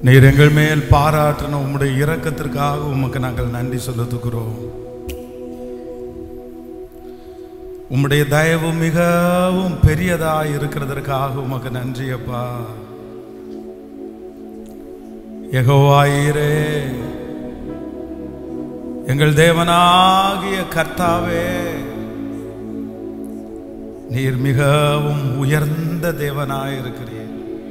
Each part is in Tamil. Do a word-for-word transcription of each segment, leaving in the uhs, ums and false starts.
நீர் எங்கள் மேல் பாராட்டின உம்முடைய இரக்கத்திற்காக உமக்கு நாங்கள் நன்றி செலுத்துகிறோம். உம்முடைய தயவு மிகவும் பெரியதாய் இருக்கிறதற்காக உமக்கு நன்றி அப்பா. யெகோவாயிரே, எங்கள் தேவனாகிய கர்த்தாவே, நீர் மிகவும் உயர்ந்த தேவனாய் இருக்கிறீர்.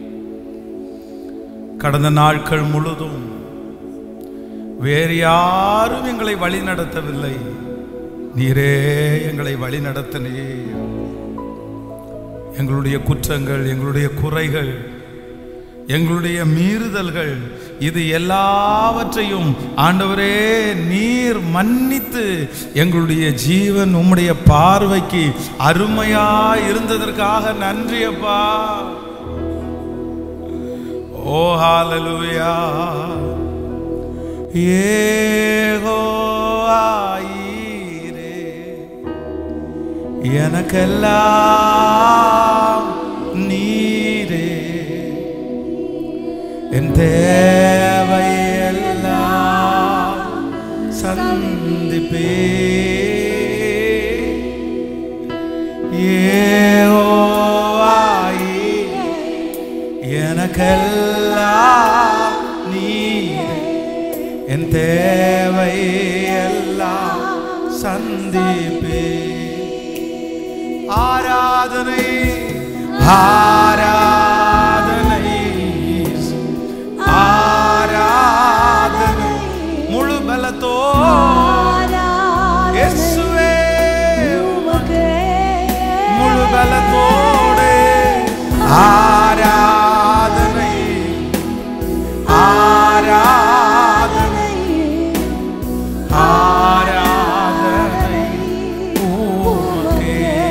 கடந்த நாட்கள் முழுதும் வேறு யாரும் எங்களை வழி நடத்தவில்லை, நீரே எங்களை வழி நடத்தினீர். எங்களுடைய குற்றங்கள், எங்களுடைய குறைகள், எங்களுடைய மீறுதல்கள், இது எல்லாவற்றையும் ஆண்டவரே நீர் மன்னித்து எங்களுடைய ஜீவன் உம்முடைய பார்வைக்கு அருமையா இருந்ததற்காக நன்றி அப்பா. ஓ ஹல்லேலூயா. யெகோவாயிரே, எனக்கெல்லாம் நீரே, என் தேவையெல்லாம் சந்திப்பே. யெகோவாயிரே, எனக்கெல்லாம் நீரே, என் தேவையெல்லாம் சந்திப்பே. ஆராதனை ஆராதனை ஆராதனை முழு பலத்தோடு இயேசுவே உமக்கு முழு பலத்தோடு ஆராதனை ஆராதனை ஆராதனை உமக்கே.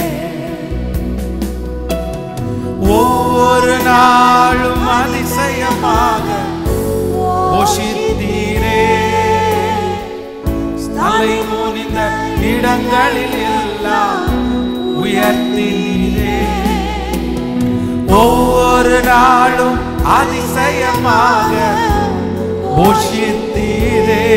ஒவ்வொரு நாளும் அதிசயமாக போஷித்தீரே, தலை குனிந்த இடங்களில் எல்லாம் உயர்த்தினீரே. ஒவ்வொரு நாளும் அதிசயமாக போஷித்தீரே,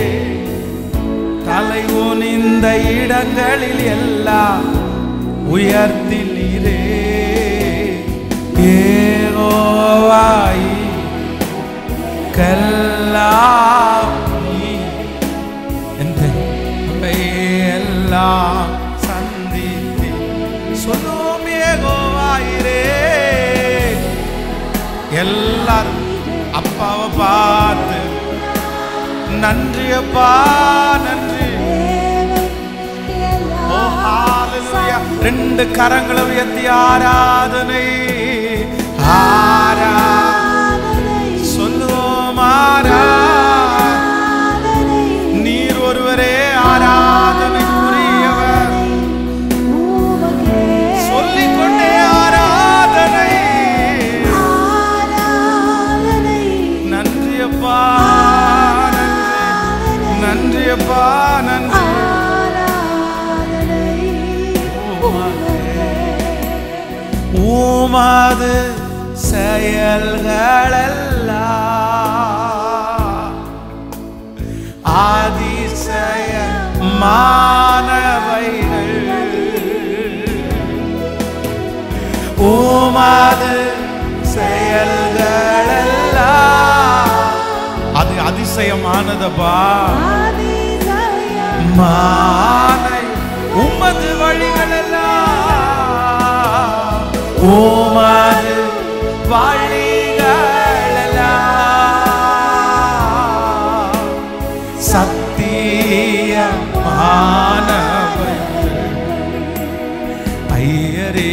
தலை குனிந்த இடங்களில் எல்லாம் உயர்த்தினீரே. யெகோவாயிரே, எல்லாம் எல்லாம் சந்தித்து சொல்லும். யெகோவாயிரே, எல்லாரும் அப்பாவை பார்த்து நன்றி அப்பா நன்றி. ஓ ஹல்லேலூயா. ரெண்டு கரங்களை உயர்த்தி ஆராதனை ஆராதனை சொல்லுவோம். ஆராதனை நீர் ஒருவரே ஆராதனைக்குரியவர். சொல்லிக்கொண்டே ஆராதனை நன்றி அப்பா நன்றி நன்றி அப்பா நன்றி. உமது செயல்களெல்லாம் அதிசயமானவைகள். உமது செயல்களெல்லாம் அது அதிசயமானதப்பா. மானை உமது வழிகளெல்லாம் உமது வழிகளெல்லாம் சத்தியமானவைகள். ஐயரே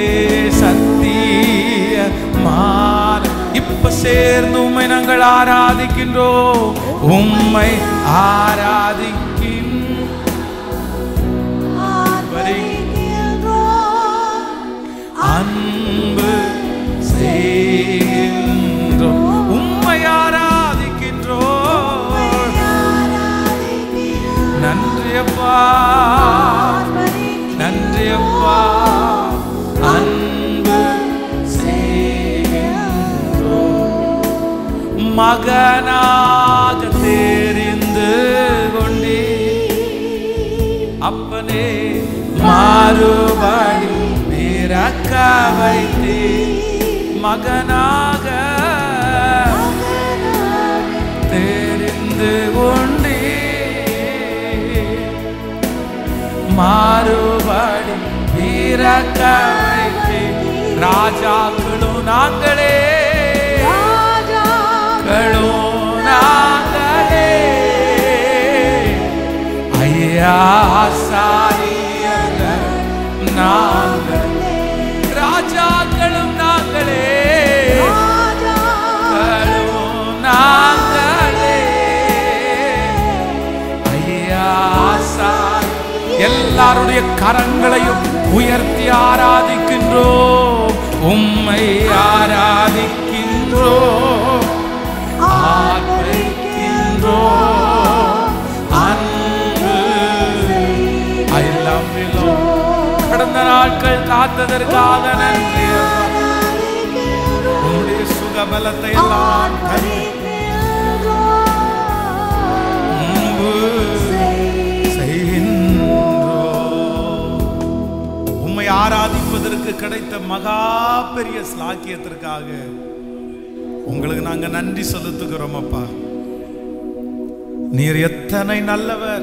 சத்தியமான. இப்ப சேர்ந்து உம்மை நாங்கள் ஆராதிக்கின்றோம், உம்மை ஆராதிக்கின்றோம். அன்பு செய்கின்றோம், உம்மை ஆராதிக்கின்றோம். நன்றி அப்பா நன்றி அப்பா. அன்பு செய்கின்றோம் மகனாக தெரிந்து கொண்டே அப்பனே மாறுபடி பிறக்க வைத்தே மகனாக தெரிந்து கொண்டே மாறுபடி பிறக்க வைத்தே ராஜாக்களும் நாங்களே நாங்களே ஐயா ஆசாரியர்கள் நாங்களே ராஜாக்களும் நாங்களே நாங்களே ஐயா ஆசாரியர்கள் எல்லாருடைய கரங்களையும் உயர்த்தி ஆராதிக்கின்றோம் உம்மை ஆராதிக்கின்றோம் கடந்த நாட்கள் காத்ததற்காக நன்றி உங்களுடைய சுகபலத்தை எல்லாம் உம்மை ஆராதிப்பதற்கு கிடைத்த மகா பெரிய ஸ்லாக்கியத்திற்காக உங்களுக்கு நாங்க நன்றி செலுத்துகிறோம் அப்பா. நீர் எத்தனை நல்லவர்.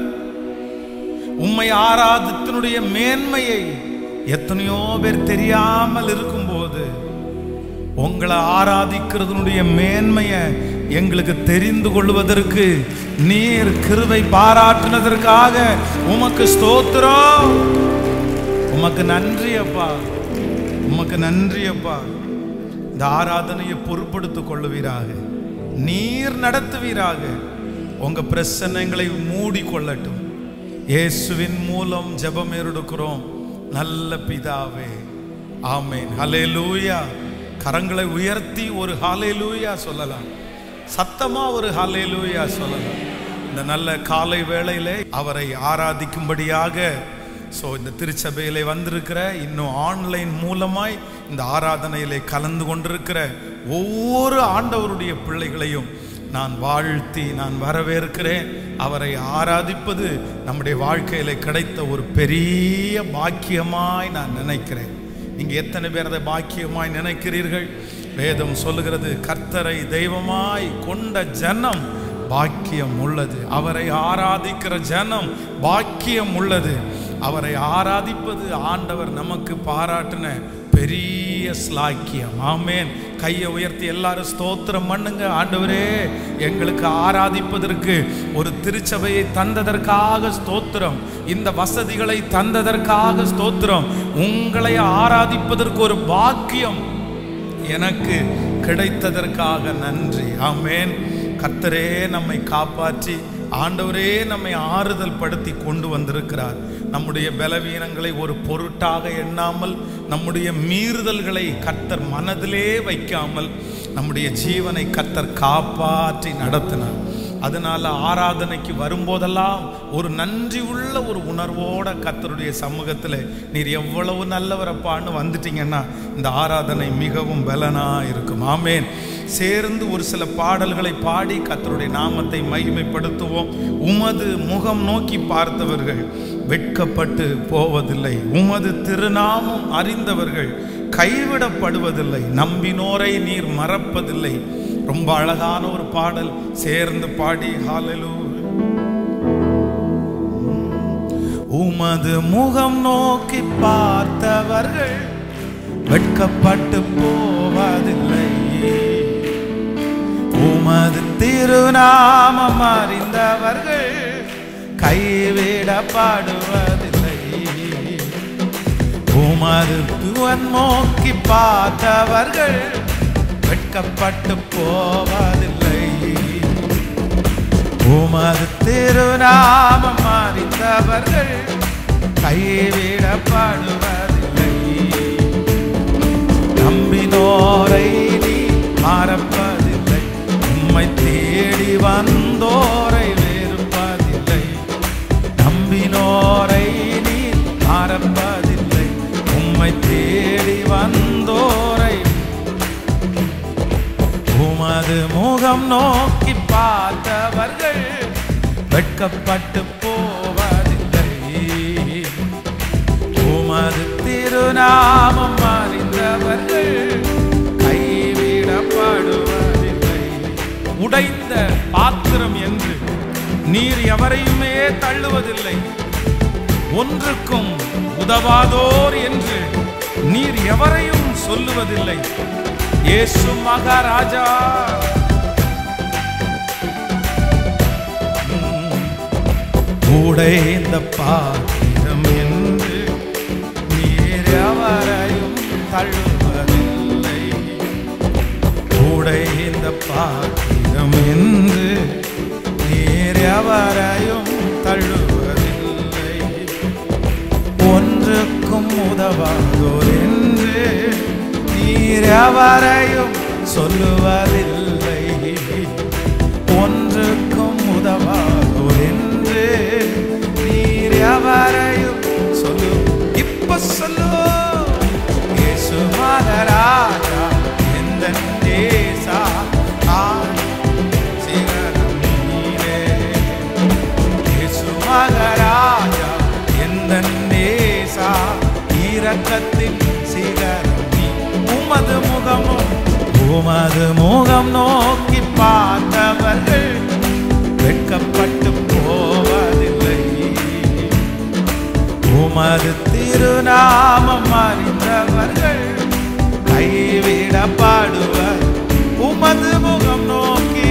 உம்மை ஆராதித்தனுடைய மேன்மையை எத்தனையோ பேர் தெரியாமல் இருக்கும்போது உங்களை ஆராதிக்கிறதுனுடைய மேன்மையை எங்களுக்கு தெரிந்து கொள்வதற்கு நீர் கிருபை பாராட்டினதற்காக உமக்கு ஸ்தோத்திரம். உமக்கு நன்றி அப்பா, உமக்கு நன்றி அப்பா. இந்த ஆராதனையை பொறுப்படுத்திக் கொள்ளுவீராக, நீர் நடத்துவீராக. உங்க பிரசன்னங்களை மூடி கொள்ளட்டும். இயேசுவின் மூலம் ஜெபம் எடுக்கிறோம் நல்ல பிதாவே, ஆமென். ஹல்லேலூயா. கரங்களை உயர்த்தி ஒரு ஹல்லேலூயா சொல்லலாம், சத்தமா ஒரு ஹல்லேலூயா சொல்லலாம். இந்த நல்ல காலை வேளையிலே அவரை ஆராதிக்கும்படியாக ஸோ இந்த திருச்சபையிலே வந்திருக்கிற, இன்னும் ஆன்லைன் மூலமாய் இந்த ஆராதனையிலே கலந்து கொண்டிருக்கிற ஒவ்வொரு ஆண்டவருடைய பிள்ளைகளையும் நான் வாழ்த்தி நான் வரவேற்கிறேன். அவரை ஆராதிப்பது நம்முடைய வாழ்க்கையில கிடைத்த ஒரு பெரிய பாக்கியமாய் நான் நினைக்கிறேன். நீங்க எத்தனை பேர் அதை பாக்கியமாய் நினைக்கிறீர்கள்? வேதம் சொல்லுகிறது, கர்த்தரை தெய்வமாய் கொண்ட ஜனம் பாக்கியம் உள்ளது. அவரை ஆராதிக்கிற ஜனம் பாக்கியம் உள்ளது. அவரை ஆராதிப்பது ஆண்டவர் நமக்கு பாராட்டின பெரிய ஸ்லாக்கியம். ஆமென். கையை உயர்த்தி எல்லாரும் ஸ்தோத்திரம் பண்ணுங்க. ஆண்டவரே, எங்களுக்கு ஆராதிப்பதற்கு ஒரு திருச்சபையை தந்ததற்காக ஸ்தோத்திரம், இந்த வசதிகளை தந்ததற்காக ஸ்தோத்திரம், உங்களை ஆராதிப்பதற்கு ஒரு பாக்கியம் எனக்கு கிடைத்ததற்காக நன்றி. ஆமென். கர்த்தரே நம்மை காப்பாற்றி, ஆண்டவரே நம்மை ஆறுதல் படுத்தி கொண்டு வந்திருக்கிறார். நம்முடைய பலவீனங்களை ஒரு பொருட்டாக எண்ணாமல், நம்முடைய மீறுதல்களை கர்த்தர் மனதிலே வைக்காமல் நம்முடைய ஜீவனை கர்த்தர் காப்பாற்றி நடத்தினார். அதனால ஆராதனைக்கு வரும்போதெல்லாம் ஒரு நன்றி உள்ள ஒரு உணர்வோட கர்த்தருடைய சமூகத்தில் நீர் எவ்வளவு நல்லவரப்பான்னு வந்துட்டீங்கன்னா இந்த ஆராதனை மிகவும் பலனா இருக்கும். ஆமென். சேர்ந்து ஒரு சில பாடல்களை பாடி கர்த்தருடைய நாமத்தை மகிமைப்படுத்துவோம். உமது முகம் நோக்கி பார்த்தவர்கள் வெட்கப்பட்டு போவதில்லை, உமது திருநாமம் அறிந்தவர்கள் கைவிடப்படுவதில்லை, நம்பினோரை நீர் மறப்பதில்லை. ரொம்ப அழகான ஒரு பாடல், சேர்ந்து பாடி ஹல்லேலூயா. உமது முகம் நோக்கி பார்த்தவர்கள் வெட்கப்பட்டு போவதில்லை, உமது திருநாமம் அறிந்தவர்கள் கைவிடப்படுவதில்லை, உமது முகம் நோக்கி பார்த்தவர்கள் வெட்கப்பட்டு போவதில்லை, உமது திருநாமம் அறிந்தவர்கள் கைவிடப்படுவதில்லை, நம்பினோரை நீ மறப்பதில்லை, உம்மை தேடி வந்தோரை வெறுப்பதில்லை, நம்பினோரை நீ மறப்பதில்லை, உம்மை தேடி வந்தோரை உமது முகம் நோக்கி பார்த்தவர்கள் வெட்கப்பட்டு போவதில்லை. உமது திருநாமம் அறிந்தவர்கள் கைவிடப்படுவதில்லை. உடைந்த பாத்திரம் என்று நீர் எவரையுமே தள்ளுவதில்லை. ஒன்றுக்கும் உதவாதோர் என்று நீர் எவரையும் சொல்லுவதில்லை. இயேசு மகாராஜா, உடைந்த பாத்திரம் என்று நீர் எவரையும் தள்ளுவதில்லை. உடைந்த பாத்திரம் என்று நீர் எவரையும் தள்ளுவதில்லை. ஒன்றுக்கும் உதவாதோர் என்று நீர் எவரையும் சொல்லுவதில்லை. ஒன்றுக்கும் உதவாதோர் என்று நீர் எவரையும் சொல்லு. இப்ப சொல்லு. இயேசு மகாராஜா எந்த தேசா சிகரம் நீரே. இயேசு மகாராஜா எந்த தேசா இரக்கத்தின் சிகரம் நீ. உமது முகமும் உமது முகம் நோக்கி பார்த்தவர்கள் வெட்கப்பட்டு போவதில்லை. உமது திருநாமம் அறிந்தவர்கள் கைவிடப்படுவர். உமது முகம் நோக்கி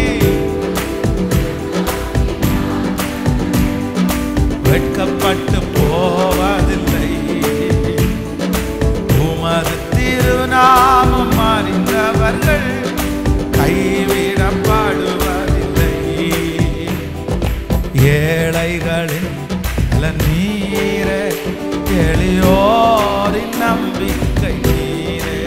வெட்கப்பட்டு போவதில்லை. உமது திருநாமம் அறிந்தவர்கள் கைவிடப்படுவதில்லை. ஏழைகளின் நீரே, எளியோரின் நம்பிக்கை நீரே.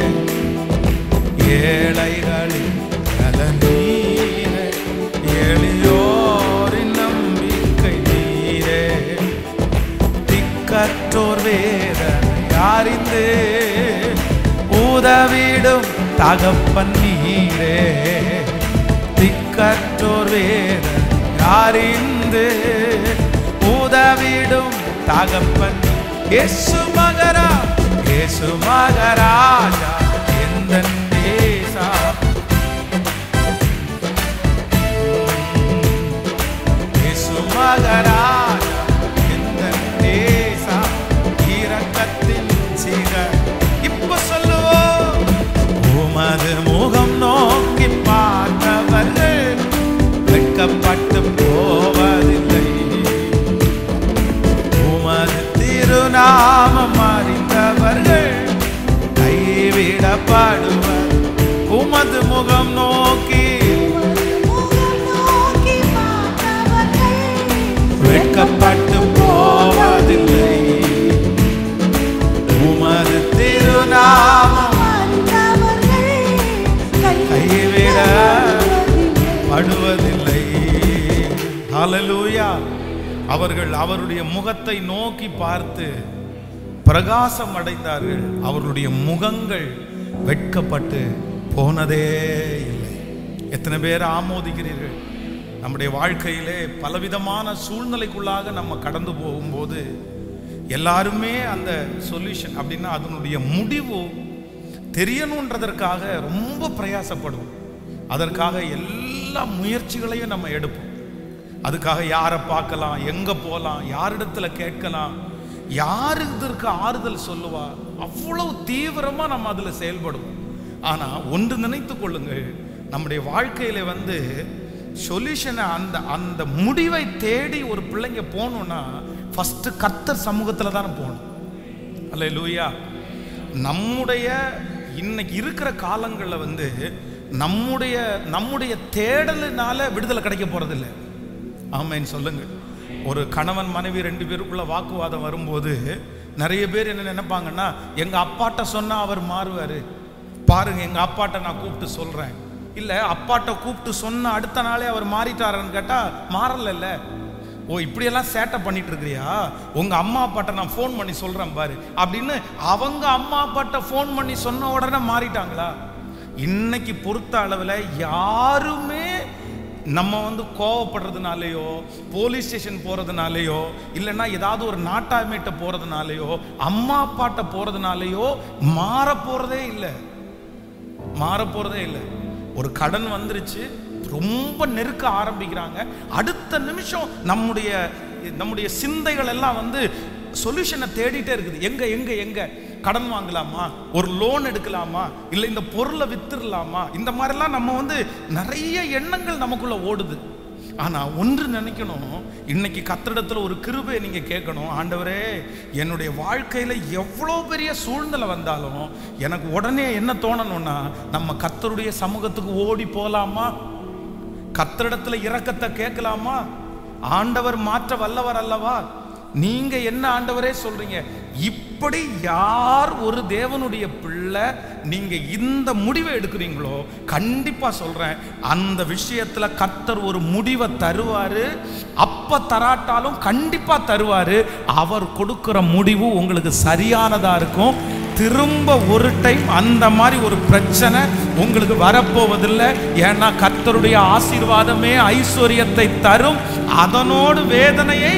ஏழைகளின் நீரே, எளியோரின் நம்பிக்கை நீரே. திக்கற்றோர் வேதனை அறிந்து உதவிடும் தகப்பன் நீரே. திக்கற்றோர் வேதனை அறிந்து உதவிடும் தகப்பன். இயேசு மகரா இயேசு மகாராஜா எந்த தேசா. இயேசு மகாராஜா எந்த தேசா இரக்கத்தின் சிகர். இப்ப சொல்லுவோம். உமது முகம் நோக்கி பார்த்தவர்கள் வெட்கப்பட்டு போவதில்லை. உமது திருநாமம் அறிந்தவர்கள் கைவிடப்படுவர். உமது முகம் நோக்கி வெட்கப்பட்டு போவதில்லை. உமது திருநாமம் கைவிடப்படுவதில்லை. ஹல்லேலூயா. அவர்கள் அவருடைய முகத்தை நோக்கி பார்த்து பிரகாசம் அடைந்தார்கள். அவர்களுடைய முகங்கள் வெட்கப்பட்டு போனதே இல்லை. எத்தனை பேர் ஆமோதிக்கிறீர்கள்? நம்முடைய வாழ்க்கையிலே பலவிதமான சூழ்நிலைக்குள்ளாக நம்ம கடந்து போகும்போது எல்லாருமே அந்த சொல்யூஷன் அப்படின்னா அதனுடைய முடிவு தெரியணுன்றதற்காக ரொம்ப பிரயாசப்படுவோம். அதற்காக எல்லா முயற்சிகளையும் நம்ம எடுப்போம். அதுக்காக யாரை பார்க்கலாம், எங்க போகலாம், யாரிடத்துல கேட்கலாம், யாரு இதற்கு ஆறுதல் சொல்லுவா, அவ்வளவு தீவிரமா நம்ம அதுல செயல்படுவோம். ஆனா ஒன்று நினைத்து கொள்ளுங்கள், நம்முடைய வாழ்க்கையில வந்து சொல்யூஷனை அந்த அந்த முடிவை தேடி ஒரு பிள்ளைங்க போகணும்னா ஃபர்ஸ்ட் கர்த்தர் சமூகத்துல தானே போகணும். அல்லேலூயா. நம்முடைய இன்னைக்கு இருக்கிற காலங்களில் வந்து நம்முடைய நம்முடைய தேடலினால விடுதலை கிடைக்க போறதில்லை. ஆமேன்னு சொல்லுங்கள். ஒரு கணவன் மனைவி ரெண்டு பேருக்குள்ள வாக்குவாதம் வரும்போது நிறைய பேர் என்ன நினைப்பாங்கன்னா, எங்க அப்பாட்ட சொன்னா அவர் மாறுவாரு, பாருங்க எங்க அப்பாட்ட நான் கூப்பிட்டு சொல்றேன். இல்ல அப்பாட்ட கூப்பிட்டு சொன்ன அடுத்த நாளே அவர் மாறிட்டாருன்னு கேட்டா மாறல. ஓ இப்படியெல்லாம் சேட்டை பண்ணிட்டு இருக்கிறியா, உங்க அம்மா அப்பாட்ட நான் ஃபோன் பண்ணி சொல்றேன் பாரு அப்படின்னு அவங்க அம்மா அப்பாட்ட ஃபோன் பண்ணி சொன்ன உடனே மாறிட்டாங்களா? இன்னைக்கு பொறுத்த அளவில் யாருமே நம்ம வந்து கோவப்படுறதுனாலையோ, போலீஸ் ஸ்டேஷன் போறதுனாலையோ, இல்லைன்னா ஏதாவது ஒரு நாட்டாமைட்ட போறதுனாலையோ, அம்மா அப்பாட்ட போறதுனாலையோ மாற போறதே இல்லை, மாற போறதே இல்லை. ஒரு கடன் வந்துருச்சு, ரொம்ப நெருக்க ஆரம்பிக்கிறாங்க, அடுத்த நிமிஷம் நம்முடைய நம்முடைய சிந்தைகள் எல்லாம் வந்து சொல்யூஷனை தேடிட்டே இருக்குது. எங்க எங்க எங்க கடன் வாங்கலாமா, ஒரு லோன் எடுக்கலாமா, இல்லை இந்த பொருளை வித்துடலாமா, இந்த மாதிரிலாம் நம்ம வந்து நிறைய எண்ணங்கள் நமக்குள்ள ஓடுது. ஆனா ஒன்று நினைக்கணும், இன்னைக்கு கர்த்தரிடத்துல ஒரு கிருபை நீங்க கேட்கணும். ஆண்டவரே, என்னுடைய வாழ்க்கையில எவ்வளோ பெரிய சூழ்நிலை வந்தாலும் எனக்கு உடனே என்ன தோணணும்னா, நம்ம கர்த்தருடைய சமூகத்துக்கு ஓடி போலாமா, கர்த்தரிடத்துல இரக்கத்தை கேட்கலாமா. ஆண்டவர் மாற்ற வல்லவர் அல்லவா. நீங்க என்ன ஆண்டவரே சொல்றீங்க. இப்படி யார் ஒரு தேவனுடைய பிள்ளை நீங்க இந்த முடிவை எடுக்கிறீங்களோ, கண்டிப்பா சொல்றேன், அந்த விஷயத்துல கர்த்தர் ஒரு முடிவை தருவாரு. அப்ப தராட்டாலும் கண்டிப்பா தருவாரு. அவர் கொடுக்கிற முடிவு உங்களுக்கு சரியானதா இருக்கும். திரும்ப ஒரு டைம் அந்த மாதிரி ஒரு பிரச்சனை உங்களுக்கு வரப்போவதில்லை. ஏன்னா கர்த்தருடைய ஆசீர்வாதமே ஐஸ்வர்யத்தை தரும், அதனோடு வேதனையை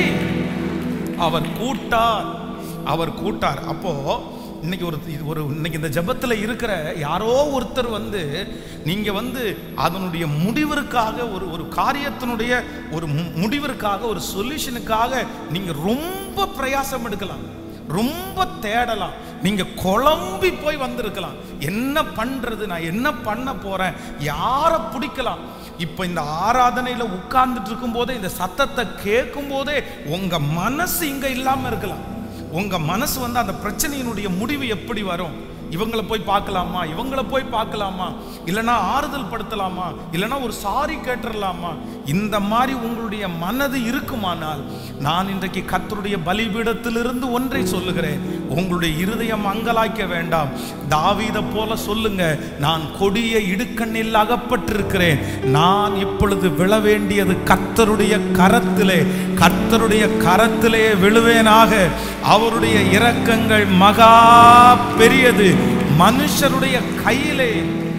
அவர் கூட்டார், அவர் கூட்டார். அப்போ இன்னைக்கு ஒரு ஒரு இன்னைக்கு இந்த ஜெபத்துல இருக்கிற யாரோ ஒருத்தர் வந்து நீங்க வந்து அதனுடைய முடிவிற்காக, ஒரு ஒரு காரியத்தினுடைய ஒரு முடிவிற்காக, ஒரு சொல்யூஷனுக்காக நீங்க ரொம்ப பிரயாசம் எடுக்கலாம், ரொம்ப தேடலாம், நீங்க குழம்பி போய் வந்திருக்கலாம். என்ன பண்றது, நான் என்ன பண்ண போறேன், யாரை பிடிக்கலாம். இப்ப இந்த ஆராதனையில உட்கார்ந்துட்டு இருக்கும் போதே, இந்த சத்தத்தை கேட்கும் போதே உங்க மனசு இங்க இல்லாம இருக்கலாம். உங்க மனசு வந்து அந்த பிரச்சனையினுடைய முடிவு எப்படி வரும், இவங்களை போய் பார்க்கலாமா, இவங்களை போய் பார்க்கலாமா, இல்லைன்னா ஆறுதல் படுத்தலாமா, இல்லைன்னா ஒரு சாரி கேட்டுடலாமா, இந்த மாதிரி உங்களுடைய மனது இருக்குமானால், நான் இன்றைக்கு கர்த்தருடைய பலிபீடத்திலிருந்து ஒன்றை சொல்லுகிறேன், உங்களுடைய இருதயம் அங்கலாய்க்க வேண்டாம். தாவீதை போல சொல்லுங்க, நான் கொடிய இடுக்கண்ணில் அகப்பட்டிருக்கிறேன், நான் இப்பொழுது விழ வேண்டியது கர்த்தருடைய கரத்திலே, கர்த்தருடைய கரத்திலே விழுவேனாக. அவருடைய இரக்கங்கள் மகா பெரியது, மனுஷருடைய கையிலே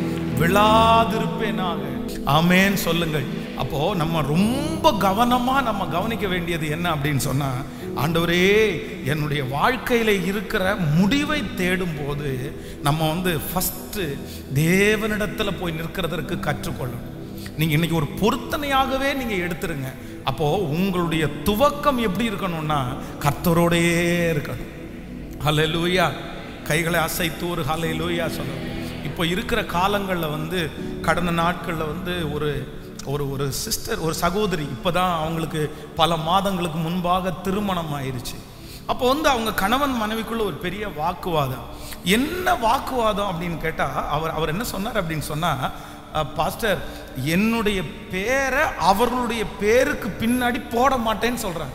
விழாதிருப்பேனாக. ஆமென் சொல்லுங்கள். அப்போ நம்ம ரொம்ப கவனமா நம்ம கவனிக்க வேண்டியது என்ன அப்படின்னு சொன்னா, ஆண்டவரே, என்னுடைய வாழ்க்கையில இருக்கிற முடிவை தேடும் போது நம்ம வந்து ஃபர்ஸ்ட் தேவனிடத்துல போய் நிற்கிறதற்கு கற்றுக்கொள்ளணும். நீங்க இன்னைக்கு ஒரு பொருத்தனையாகவே நீங்க எடுத்துருங்க. அப்போ உங்களுடைய துவக்கம் எப்படி இருக்கணும்னா, கர்த்தரோடையே இருக்கணும். ஹல்லேலூயா. கைகளை அசைத்து ஒரு ஹல்லேலூயா சொல்லணும். இப்போ இருக்கிற காலங்களில் வந்து, கடந்த நாட்களில் வந்து ஒரு ஒரு ஒரு சிஸ்டர், ஒரு சகோதரி, இப்போ தான் அவங்களுக்கு பல மாதங்களுக்கு முன்பாக திருமணம் ஆயிடுச்சு. அப்போ வந்து அவங்க கணவன் மனைவிக்குள்ள ஒரு பெரிய வாக்குவாதம். என்ன வாக்குவாதம் அப்படின்னு கேட்டால், அவர் அவர் என்ன சொன்னார் அப்படின்னு சொன்னால், பாஸ்டர், என்னுடைய பேரை அவர்களுடைய பேருக்கு பின்னாடி போட மாட்டேன்னு சொல்கிறாங்க.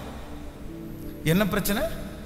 என்ன பிரச்சனை?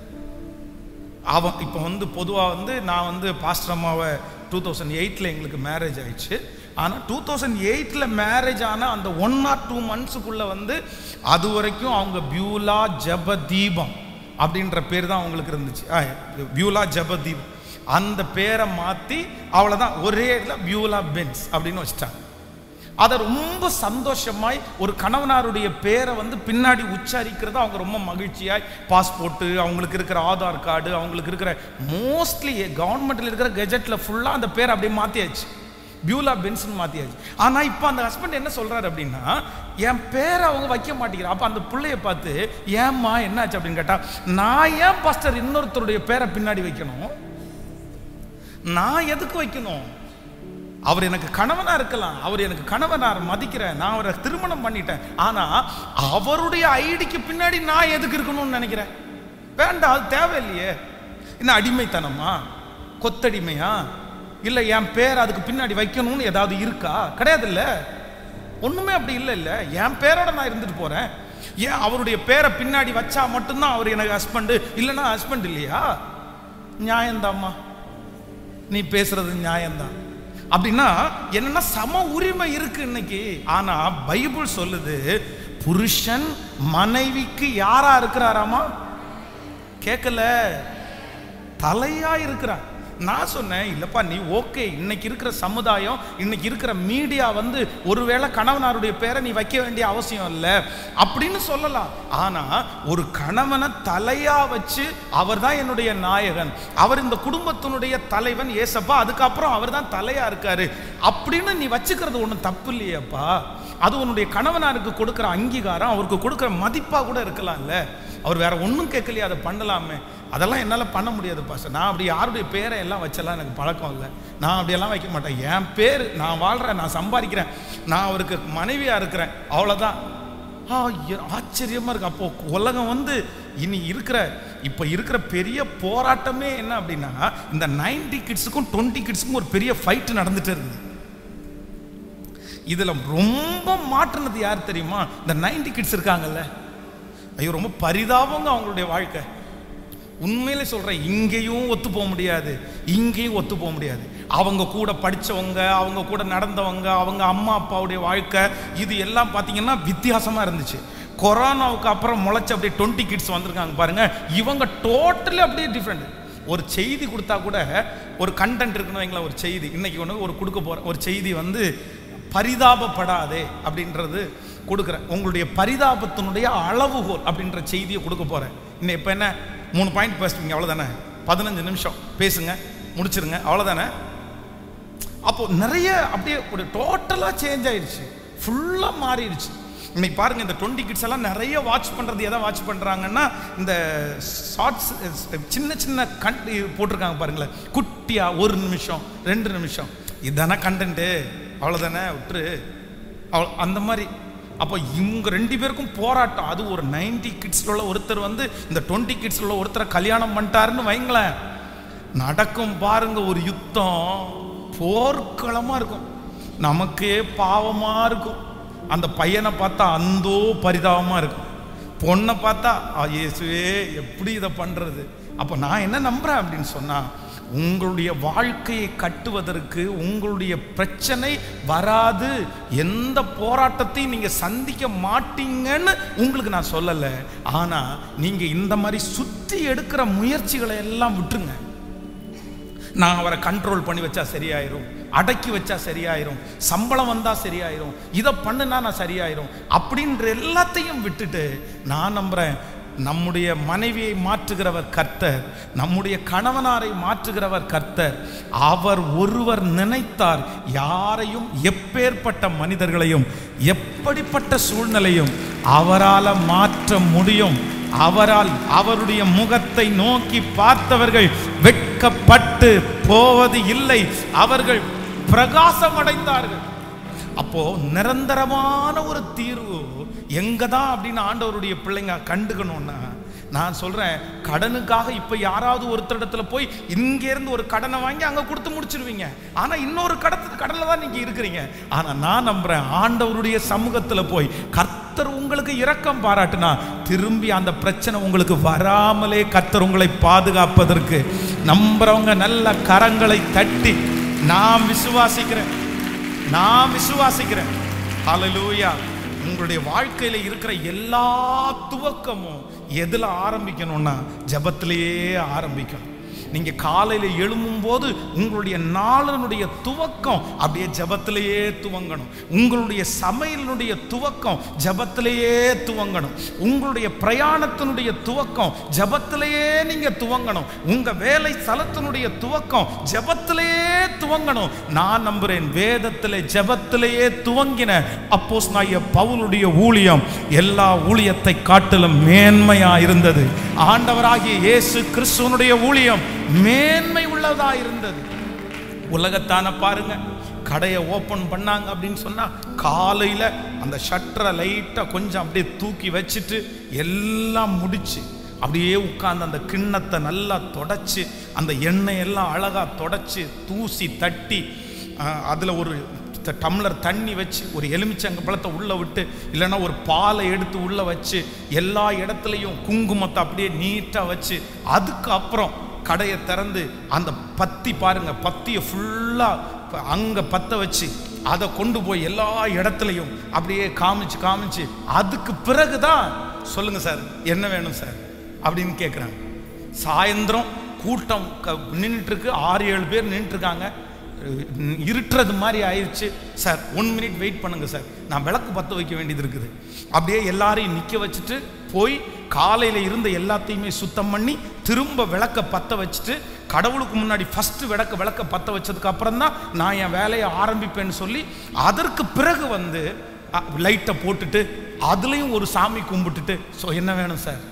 அவன் இப்போ வந்து பொதுவாக வந்து நான் வந்து பாஸ்டர் அம்மாவை டூ தௌசண்ட் எயிட்டில் எங்களுக்கு மேரேஜ் ஆயிடுச்சு. ஆனால் டூ தௌசண்ட் எயிட்டில் மேரேஜ் ஆனால் அந்த ஒன் ஆர் டூ மந்த்ஸுக்குள்ளே வந்து அது வரைக்கும் அவங்க பியூலா ஜப தீபம் அப்படின்ற பேர் தான் அவங்களுக்கு இருந்துச்சு. பியூலா ஜப தீபம் அந்த பேரை மாற்றி அவ்வளோதான், ஒரே இதில் பியூலா பென்ஸ் அப்படின்னு வச்சுட்டாங்க. அதை ரொம்ப சந்தோஷமாய் ஒரு கணவனாருடைய பேரை வந்து பின்னாடி உச்சரிக்கிறத அவங்க ரொம்ப மகிழ்ச்சியாய், பாஸ்போர்ட்டு, அவங்களுக்கு இருக்கிற ஆதார் கார்டு, அவங்களுக்கு இருக்கிற மோஸ்ட்லி கவர்மெண்ட்டில் இருக்கிற கெஜெட்டில் ஃபுல்லாக அந்த பேரை அப்படியே மாற்றியாச்சு, பியூலா பென்ஸ்ன்னு மாற்றியாச்சு. ஆனால் இப்போ அந்த ஹஸ்பண்ட் என்ன சொல்கிறாரு அப்படின்னா, என் பேரை அவங்க வைக்க மாட்டேங்கிறார். அப்போ அந்த பிள்ளைய பார்த்து, ஏம்மா என்னாச்சு அப்படின்னு கேட்டால், நான் ஏன் பாஸ்டர் இன்னொருத்தருடைய பேரை பின்னாடி வைக்கணும், நான் எதுக்கு வைக்கணும், அவர் எனக்கு கணவனா இருக்கலாம், அவர் எனக்கு கணவனார் மதிக்கிறேன், நான் அவரை திருமணம் பண்ணிட்டேன், ஆனா அவருடைய ஐடிக்கு பின்னாடி நான் எதுக்கு இருக்கணும்னு நினைக்கிறேன்? வேண்டாம், அது தேவையில்லையே. என்ன அடிமைத்தனமா, கொத்தடிமையா, இல்லை என் பேர் அதுக்கு பின்னாடி வைக்கணும்னு ஏதாவது இருக்கா? கிடையாது, இல்லை, ஒண்ணுமே அப்படி இல்லை. இல்லை, என் பேரோட நான் இருந்துட்டு போறேன். ஏன் அவருடைய பேரை பின்னாடி வச்சா மட்டும்தான் அவர் எனக்கு ஹஸ்பண்டு, இல்லைன்னா ஹஸ்பண்ட் இல்லையா? நியாயம்தாம்மா, நீ பேசுறது நியாயம்தான். அப்படின்னா என்னன்னா சம உரிமை இருக்கு இன்னைக்கு. ஆனா பைபிள் சொல்லுது, புருஷன் மனைவிக்கு யாரா இருக்கிறாராமா? கேட்கல, தலையா இருக்கிறார். நான் சொன்னேன், இல்லப்பா நீ ஓகே, இன்னைக்கு இருக்கிற சமுதாயம், இன்னைக்கு இருக்கிற மீடியா வந்து ஒருவேளை கணவனாருடைய பேரை நீ வைக்க வேண்டிய அவசியம் இல்லை அப்படின்னு சொல்லலாம். ஆனா ஒரு கணவனை தலையா வச்சு அவர் தான் என்னுடைய நாயகன், அவர் இந்த குடும்பத்தினுடைய தலைவன் ஏசப்பா, அதுக்கப்புறம் அவர் தான் தலையா இருக்காரு அப்படின்னு நீ வச்சுக்கிறது ஒன்றும் தப்பு இல்லையப்பா. அது உன்னுடைய கணவனாருக்கு கொடுக்குற அங்கீகாரம், அவருக்கு கொடுக்குற மதிப்பா கூட இருக்கலாம்ல. அவர் வேற ஒன்றும் கேட்கலையே, அதை பண்ணலாமே. அதெல்லாம் என்னால் பண்ண முடியாது பாஸ்டர். நான் அப்படி யாருடைய பேரை எல்லாம் வச்செல்லாம் எனக்கு பழக்கம் இல்லை. நான் அப்படியெல்லாம் வைக்க மாட்டேன். என் பேர், நான் வாழ்கிறேன், நான் சம்பாதிக்கிறேன், நான் அவருக்கு மனைவியாக இருக்கிறேன், அவ்வளோதான். ஆச்சரியமாக இருக்கு. அப்போ உலகம் வந்து இனி இருக்கிற இப்போ இருக்கிற பெரிய போராட்டமே என்ன அப்படின்னா, இந்த நைன்டி கிட்ஸுக்கும் டுவெண்ட்டி கிட்ஸுக்கும் ஒரு பெரிய ஃபைட்டு நடந்துட்டு இருக்குது. இதில் ரொம்ப மாற்றினது யார் தெரியுமா? இந்த நைன்டி கிட்ஸ் இருக்காங்கல்ல, ஐயோ ரொம்ப பரிதாபங்க அவங்களுடைய வாழ்க்கை. உண்மையிலே சொல்கிறேன், இங்கேயும் ஒத்து போக முடியாது, இங்கேயும் ஒத்து போக முடியாது. அவங்க கூட படித்தவங்க, அவங்க கூட நடந்தவங்க, அவங்க அம்மா அப்பாவுடைய வாழ்க்கை, இது எல்லாம் பார்த்தீங்கன்னா வித்தியாசமாக இருந்துச்சு. கொரோனாவுக்கு அப்புறம் முளைச்சி அப்படியே டுவெண்ட்டி கிட்ஸ் வந்திருக்காங்க பாருங்க, இவங்க டோட்டலி அப்படியே டிஃப்ரெண்ட். ஒரு செய்தி கொடுத்தா கூட ஒரு கண்டென்ட் இருக்குன்னு வைங்களேன். ஒரு செய்தி இன்னைக்கு ஒன்று ஒரு கொடுக்க போகிற ஒரு செய்தி வந்து பரிதாபப்படாதே அப்படின்றது கொடுக்குறேன். உங்களுடைய பரிதாபத்தினுடைய அளவுகோல் அப்படின்ற செய்தியை கொடுக்க போகிறேன். இன்னும் இப்போ என்ன மூணு பாயிண்ட் பேசுவீங்க, அவ்வளோதானே? பதினஞ்சு நிமிஷம் பேசுங்க, முடிச்சிருங்க, அவ்வளோதானே? அப்போ நிறைய அப்படியே ஒரு டோட்டலாக சேஞ்ச் ஆயிடுச்சு, ஃபுல்லாக மாறிடுச்சு. இன்னைக்கு பாருங்க, இந்த டுவெண்ட்டி கிட்ஸ் எல்லாம் நிறைய வாட்ச் பண்ணுறது எதை வாட்ச் பண்ணுறாங்கன்னா, இந்த ஷார்ட்ஸ் சின்ன சின்ன கண் போட்டிருக்காங்க பாருங்களேன், குட்டியா ஒரு நிமிஷம் ரெண்டு நிமிஷம், இதுதானே கண்டென்ட்டு, அவ்வளோதானே, விட்டுரு அவ்வளோ அந்த மாதிரி. அப்போ இவங்க ரெண்டு பேருக்கும் போராட்டம். அது ஒரு நைன்டி கிட்ஸில் உள்ள ஒருத்தர் வந்து இந்த டுவெண்ட்டி கிட்ஸில் உள்ள ஒருத்தரை கல்யாணம் பண்ணிட்டாருன்னு வைங்களேன், நடக்கும் பாருங்க ஒரு யுத்தம், போர்க்களமாக இருக்கும். நமக்கே பாவமாக இருக்கும். அந்த பையனை பார்த்தா அந்தோ பரிதாபமாக இருக்கும், பொண்ணை பார்த்தா இயேசுவே எப்படி இதை பண்ணுறது. அப்போ நான் என்ன நம்புகிறேன் அப்படின்னு சொன்னால், உங்களுடைய வாழ்க்கையை கட்டுவதற்கு உங்களுடைய பிரச்சனை வராது, எந்த போராட்டத்தையும் நீங்கள் சந்திக்க மாட்டீங்கன்னு உங்களுக்கு நான் சொல்லலை. ஆனால் நீங்கள் இந்த மாதிரி சுற்றி எடுக்கிற முயற்சிகளை எல்லாம் விட்டுருங்க. நான் அவரை கண்ட்ரோல் பண்ணி வச்சா சரியாயிரும், அடக்கி வச்சா சரியாயிரும், சம்பளம் வந்தா சரியாயிரும், இதை பண்ணுனா நான் சரியாயிரும் அப்படின்ற எல்லாத்தையும் விட்டுட்டு, நான் நம்புறேன் நம்முடைய மனைவியை மாற்றுகிறவர் கர்த்தர், நம்முடைய கணவனாரை மாற்றுகிறவர் கர்த்தர். அவர் ஒருவர் நினைத்தார் யாரையும், எப்பேற்பட்ட மனிதர்களையும், எப்படிப்பட்ட சூழ்நிலையும் அவரால் மாற்ற முடியும். அவரால் அவருடைய முகத்தை நோக்கி பார்த்தவர்கள் வெட்கப்பட்டு போவது இல்லை, அவர்கள் பிரகாசம் அடைந்தார்கள். அப்போ நிரந்தரமான ஒரு தீர்வு எங்க தான் அப்படின்னு ஆண்டவருடைய பிள்ளைங்க கண்டுக்கணும்னா, நான் சொல்றேன், கடனுக்காக இப்ப யாராவது ஒருத்தரிடத்துல போய் இங்க இருந்து ஒரு கடனை வாங்கி அங்க கொடுத்து முடிச்சிருவீங்க. ஆனா இன்னொரு கடத்து கடன்ல தான் நீங்க இருக்கிறீங்க. ஆனா நான் நம்புறேன், ஆண்டவருடைய சமூகத்துல போய் கர்த்தர் உங்களுக்கு இரக்கம் பாராட்டுனா, திரும்பி அந்த பிரச்சனை உங்களுக்கு வராமலே கர்த்தர் உங்களை பாதுகாப்பதற்கு நம்புறவங்க நல்ல கரங்களை தட்டி, நான் விசுவாசிக்கிறேன், நான் விசுவாசிக்கிறேன். ஹல்லேலூயா. உங்களுடைய வாழ்க்கையில இருக்கிற எல்லா துவக்கமும் எதுல ஆரம்பிக்கணும்னா ஜெபத்திலேயே ஆரம்பிக்கணும். நீங்க காலையில எழும்பும் போது உங்களுடைய நாளினுடைய துவக்கம் அப்படியே ஜெபத்திலேயே துவங்கணும். உங்களுடைய சமையலினுடைய துவக்கம் ஜெபத்திலேயே துவங்கணும். உங்களுடைய பிரயாணத்தினுடைய துவக்கம் ஜெபத்திலேயே நீங்க துவங்கணும். உங்க வேலை ஸ்தலத்தினுடைய துவக்கம் ஜெபத்திலேயே துவங்கணும். நான் நம்புறேன், வேதத்திலே ஜெபத்திலேயே துவங்கின அப்போஸ்தலனாகிய பவுலுடைய ஊழியம் எல்லா ஊழியத்தை காட்டிலும் மேன்மையா இருந்தது. ஆண்டவராகிய இயேசு கிறிஸ்துவனுடைய ஊழியம் மேன்மை உள்ளதா இருந்தது. உலகத்தான பாருங்க, கடையை ஓபன் பண்ணாங்க அப்படின்னு சொன்னா காலையில அந்த ஷட்டரை லைட்டா கொஞ்சம் அப்படியே தூக்கி வச்சுட்டு எல்லாம் முடிச்சு அப்படியே உட்கார்ந்து அந்த கிண்ணத்தை நல்லா தொடச்சு, அந்த எண்ணெய் எல்லாம் அழகா தொடச்சு தூசி தட்டி, அதுல ஒரு டம்ளர் தண்ணி வச்சு ஒரு எலுமிச்சங்க பழத்தை உள்ள விட்டு, இல்லைன்னா ஒரு பாலை எடுத்து உள்ள வச்சு, எல்லா இடத்துலையும் குங்குமத்தை அப்படியே நீட்டா வச்சு, அதுக்கப்புறம் கடையை திறந்து அந்த பத்தி பாருங்க, பத்தியை ஃபுல்லா அங்க பத்த வச்சு அதை கொண்டு போய் எல்லா இடத்துலையும் அப்படியே காமிச்சு காமிச்சு, அதுக்கு பிறகுதான் சொல்லுங்க சார் என்ன வேணும் சார் அப்படின்னு கேட்குறாங்க. சாயந்தரம் கூட்டம் நின்றுட்டு இருக்கு, ஆறு ஏழு பேர் நின்றுட்டு இருக்காங்க. இருட்டுறது மாதிரி ஆயிடுச்சு. சார் ஒன் மினிட் வெயிட் பண்ணுங்க சார், நான் விளக்கு பற்ற வைக்க வேண்டியது இருக்குது. அப்படியே எல்லாரையும் நிற்க வச்சுட்டு போய் காலையில் இருந்த எல்லாத்தையுமே சுத்தம் பண்ணி திரும்ப விளக்க பற்ற வச்சுட்டு கடவுளுக்கு முன்னாடி ஃபஸ்ட்டு விளக்க விளக்க பற்ற வச்சதுக்கு அப்புறம் தான் நான் என் வேலையை ஆரம்பிப்பேன்னு சொல்லி அதற்கு பிறகு வந்து லைட்டை போட்டுட்டு அதுலேயும் ஒரு சாமி கும்பிட்டுட்டு, ஸோ என்ன வேணும் சார்?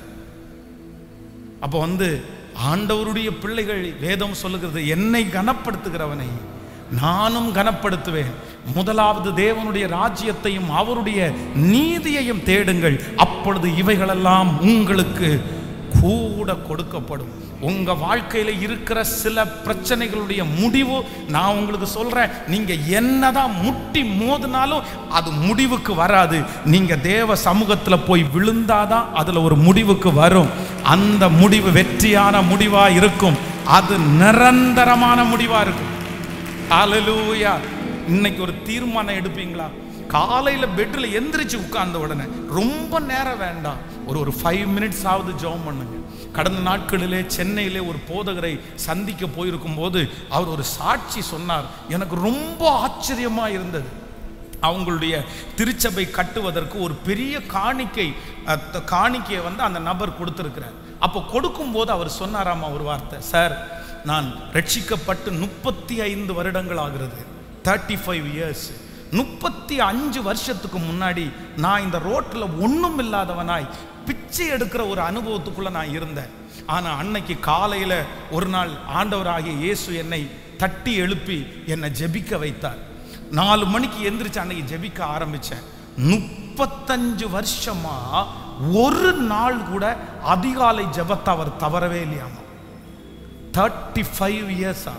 அப்போ வந்து ஆண்டவருடைய பிள்ளைகள் வேதம் சொல்லுகிறது, என்னை கனப்படுத்துகிறவனை நானும் கனப்படுத்துவேன். முதலாவது தேவனுடைய ராஜ்யத்தையும் அவருடைய நீதியையும் தேடுங்கள், அப்பொழுது இவைகளெல்லாம் உங்களுக்கு கூட கொடுக்கப்படும். உங்க வாழ்க்கையில இருக்கிற சில பிரச்சனைகளுடைய முடிவு நான் உங்களுக்கு சொல்றேன், நீங்க என்னதான் முட்டி மோதினாலும் அது முடிவுக்கு வராது. நீங்க தேவ சமூகத்துல போய் விழுந்தாதான் அதுல ஒரு முடிவுக்கு வரும். அந்த முடிவு வெற்றியான முடிவா இருக்கும், அது நிரந்தரமான முடிவா இருக்கும். ஹல்லேலூயா. இன்னைக்கு ஒரு தீர்மானம் எடுப்பீங்களா? காலையில பெட்ல எந்திரிச்சு உட்கார்ந்த உடனே ரொம்ப நேரம் வேண்டாம், ஒரு ஒரு ஃபைவ் மினிட்ஸ் ஆவது ஜெபம் பண்ணுங்க. கடந்த நாட்களிலே சென்னையிலே ஒரு போதகரை சந்திக்க போயிருக்கும் போது அவர் ஒரு சாட்சி சொன்னார், எனக்கு ரொம்ப ஆச்சரியமா இருந்தது. அவங்களுடைய திருச்சபை கட்டுவதற்கு ஒரு பெரிய காணிக்கை காணிக்கையை வந்து அந்த நபர் கொடுத்திருக்கிறார். அப்போ கொடுக்கும்போது அவர் சொன்னாராமா ஒரு வார்த்தை, சார் நான் ரட்சிக்கப்பட்டு முப்பத்தி ஐந்து வருடங்கள் ஆகிறது, தேர்ட்டி ஃபைவ் இயர்ஸ். முப்பத்தி அஞ்சு வருஷத்துக்கு முன்னாடி நான் இந்த ரோட்டில் ஒன்றும் இல்லாதவனாய் பிச்சை எடுக்கிற ஒரு அனுபவத்துக்குள்ள நான் இருந்தேன். ஆனால் அன்னைக்கு காலையில் ஒரு நாள் ஆண்டவராகிய இயேசு என்னை தட்டி எழுப்பி என்னை ஜெபிக்க வைத்தார். நாலு மணிக்கு எந்திரிச்சு அன்னைக்கு ஜெபிக்க ஆரம்பித்தேன். முப்பத்தஞ்சு வருஷமா ஒரு நாள் கூட அதிகாலை ஜெபத்தை அவர் தவறவே இல்லையாமா. தேர்ட்டி ஃபைவ் இயர்ஸா.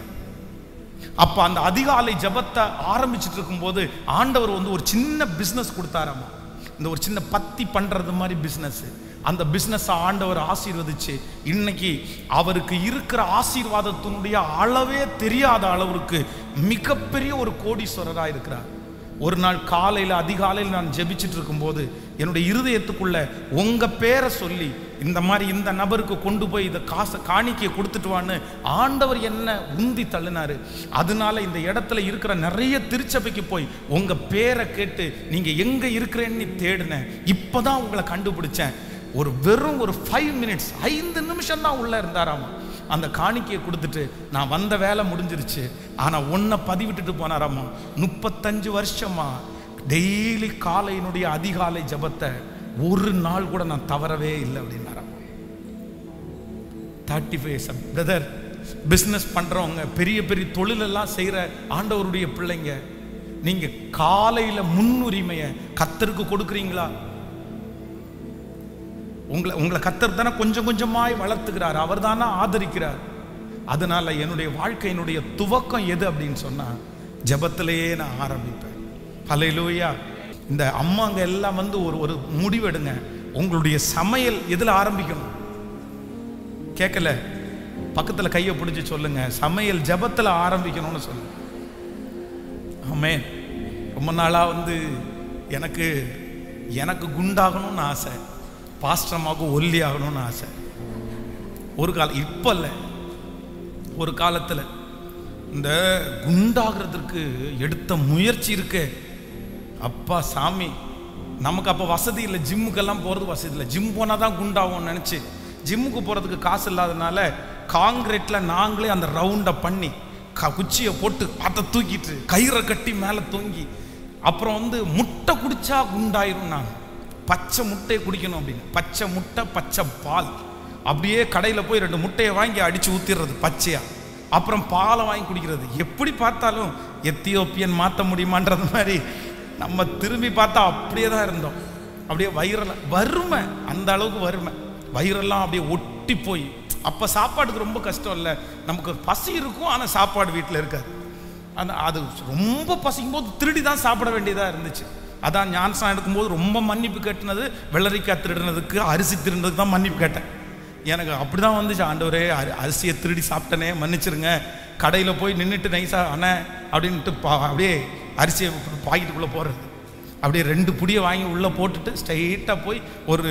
அப்ப அந்த அதிகாலை ஜெபத்தை ஆரம்பிச்சுட்டு இருக்கும்போது ஆண்டவர் வந்து ஒரு சின்ன பிஸ்னஸ் கொடுத்தாராமா. இந்த ஒரு சின்ன பத்தி பண்றது மாதிரி பிஸ்னஸ். அந்த பிஸ்னஸ் ஆண்டவர் ஆசீர்வதிச்சு இன்னைக்கு அவருக்கு இருக்கிற ஆசீர்வாதத்தினுடைய அளவே தெரியாத அளவுக்கு மிகப்பெரிய ஒரு கோடீஸ்வரராக இருக்கிறார். ஒரு நாள் காலையில் அதிகாலையில் நான் ஜெபிச்சுட்டு இருக்கும்போது என்னுடைய இருதயத்துக்குள்ள உங்க பேரை சொல்லி இந்த மாதிரி இந்த நபருக்கு கொண்டு போய் இதை காசை காணிக்கையை கொடுத்துட்டு வான்னு ஆண்டவர் என்ன உந்தி தள்ளினாரு. அதனால இந்த இடத்துல இருக்கிற நிறைய திருச்சபைக்கு போய் உங்க பேரை கேட்டு நீங்க எங்க இருக்கிறேன்னு தேடினேன். இப்பதான் உங்களை கண்டுபிடிச்சேன். ஒரு வெறும் ஒரு ஃபைவ் மினிட்ஸ் ஐந்து நிமிஷம் தான் உள்ள இருந்தாராமா. அந்த காணிக்கையை கொடுத்துட்டு நான் வந்த வேலை முடிஞ்சிருச்சு. ஆனால் ஒன்றை பதிவிட்டுட்டு போனாராமா, முப்பத்தஞ்சு வருஷமா டெய்லி காலையினுடைய அதிகாலை ஜபத்தை ஒரு நாள் கூட நான் தவறவே இல்லை அப்படின்னாராமா. தேர்ட்டி ஃபைவ் பிரதர், பிஸ்னஸ் பண்ணுறவங்க, பெரிய பெரிய தொழிலெல்லாம் செய்கிற ஆண்டவருடைய பிள்ளைங்க, நீங்கள் காலையில் முன்னுரிமையை கர்த்தருக்கு கொடுக்குறீங்களா? உங்களை உங்களை கர்த்தர் தானே கொஞ்சம் கொஞ்சமாய் வளர்த்துக்கிறார், அவர் தானே ஆதரிக்கிறார். அதனால என்னுடைய வாழ்க்கையினுடைய துவக்கம் எது அப்படின்னு சொன்னா ஜெபத்திலேயே நான் ஆரம்பிப்பேன். ஹல்லேலூயா. இந்த அம்மாங்க எல்லாம் வந்து ஒரு ஒரு முடிவெடுங்க, உங்களுடைய சமையல் எதுல ஆரம்பிக்கணும்? கேட்கல, பக்கத்துல கையை பிடிச்சி சொல்லுங்க, சமையல் ஜெபத்துல ஆரம்பிக்கணும்னு சொல்லுங்க. ஆமென். ரொம்ப நாளா வந்து எனக்கு எனக்கு குண்டாகணும்னு ஆசை, பாஸ்டரமாக ஒல்லி ஆகணும்னு ஆசை. ஒரு காலம், இப்போ இல்லை, ஒரு காலத்தில் இந்த குண்டாகிறதுக்கு எடுத்த முயற்சி இருக்கு. அப்பா சாமி, நமக்கு அப்போ வசதி இல்லை, ஜிம்முக்கெல்லாம் போகிறது வசதி இல்லை. ஜிம் போனால் தான் குண்டாகும்னு நினச்சி ஜிம்முக்கு போகிறதுக்கு காசு இல்லாதனால காங்கிரீட்டில் நாங்களே அந்த ரவுண்டை பண்ணி க குச்சியை போட்டு அதை தூக்கிட்டு கயிறை கட்டி மேலே தூங்கி அப்புறம் வந்து முட்டை குடிச்சா குண்டாயிரும். நாங்கள் பச்சை முட்டையை குடிக்கணும் அப்படின்னு, பச்சை முட்டை பச்சை பால், அப்படியே கடையில் போய் ரெண்டு முட்டையை வாங்கி அடித்து ஊற்றிடுறது பச்சையா, அப்புறம் பாலை வாங்கி குடிக்கிறது. எப்படி பார்த்தாலும் எத்தியோப்பியன் மாற்ற முடியுமான்றது மாதிரி நம்ம திரும்பி பார்த்தா அப்படியே தான் இருந்தோம். அப்படியே வயிறெல்லாம் வறுமை, அந்த அளவுக்கு வறுமை, வயிறெல்லாம் அப்படியே ஒட்டி போய். அப்போ சாப்பாடுக்கு ரொம்ப கஷ்டம் இல்லை, நமக்கு பசி இருக்கும் ஆனால் சாப்பாடு வீட்டில் இருக்காது. அந்த அது ரொம்ப பசிக்கும் போது திருடி தான் சாப்பிட வேண்டியதாக இருந்துச்சு. அதான் ஞானஸ்நானம் எடுக்கும்போது ரொம்ப மன்னிப்பு கேட்டினது, வெள்ளரிக்காய் திருடினதுக்கு, அரிசி திருடினதுக்கு தான் மன்னிப்பு கேட்டேன். எனக்கு அப்படி தான் வந்துச்சு, ஆண்டவரே அரி அரிசியை திருடி சாப்பிட்டனே மன்னிச்சிருங்க. கடையில் போய் நின்றுட்டு நைஸா அண்ணே அப்படின்ட்டு பா அப்படியே அரிசியை பாக்கெட்டுக்குள்ளே போடுறது, அப்படியே ரெண்டு புடியை வாங்கி உள்ளே போட்டுட்டு ஸ்ட்ரைட்டாக போய் ஒரு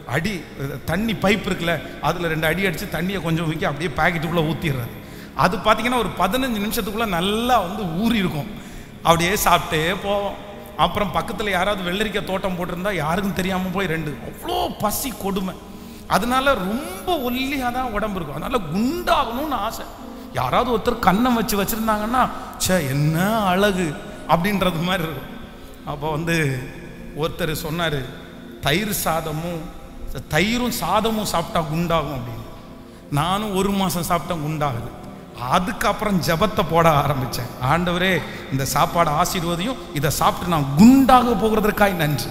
அடி தண்ணி பைப் இருக்குல்ல, அதில் ரெண்டு அடி அடித்து தண்ணியை கொஞ்சம் ஊற்றி அப்படியே பேக்கெட்டுக்குள்ளே ஊற்றிடுறது. அது பார்த்தீங்கன்னா ஒரு பதினஞ்சு நிமிஷத்துக்குள்ளே நல்லா வந்து ஊறி இருக்கும். அப்படியே சாப்பிட்டே போவோம். அப்புறம் பக்கத்தில் யாராவது வெள்ளரிக்காய் தோட்டம் போட்டிருந்தா யாருக்கும் தெரியாமல் போய் ரெண்டு, அவ்வளோ பசி கொடுமை. அதனால ரொம்ப ஒல்லியாக தான் உடம்பு இருக்கும். அதனால குண்டாகணும்னு ஆசை. யாராவது ஒருத்தர் கண்ணம் வச்சு வச்சுருந்தாங்கன்னா சே என்ன அழகு அப்படின்றது மாதிரி இருக்கும். அப்போ வந்து ஒருத்தர் சொன்னார், தயிர் சாதமும் தயிரும் சாதமும் சாப்பிட்டா குண்டாகும் அப்படின்னு. நானும் ஒரு மாதம் சாப்பிட்டேன், குண்டாகலை. அதுக்கப்புறம் ஜபத்தை போட ஆரம்பித்தேன். ஆண்டவரே இந்த சாப்பாடு ஆசீர்வதியும், இதை சாப்பிட்டு நான் குண்டாக போகிறதற்காய் நன்றி.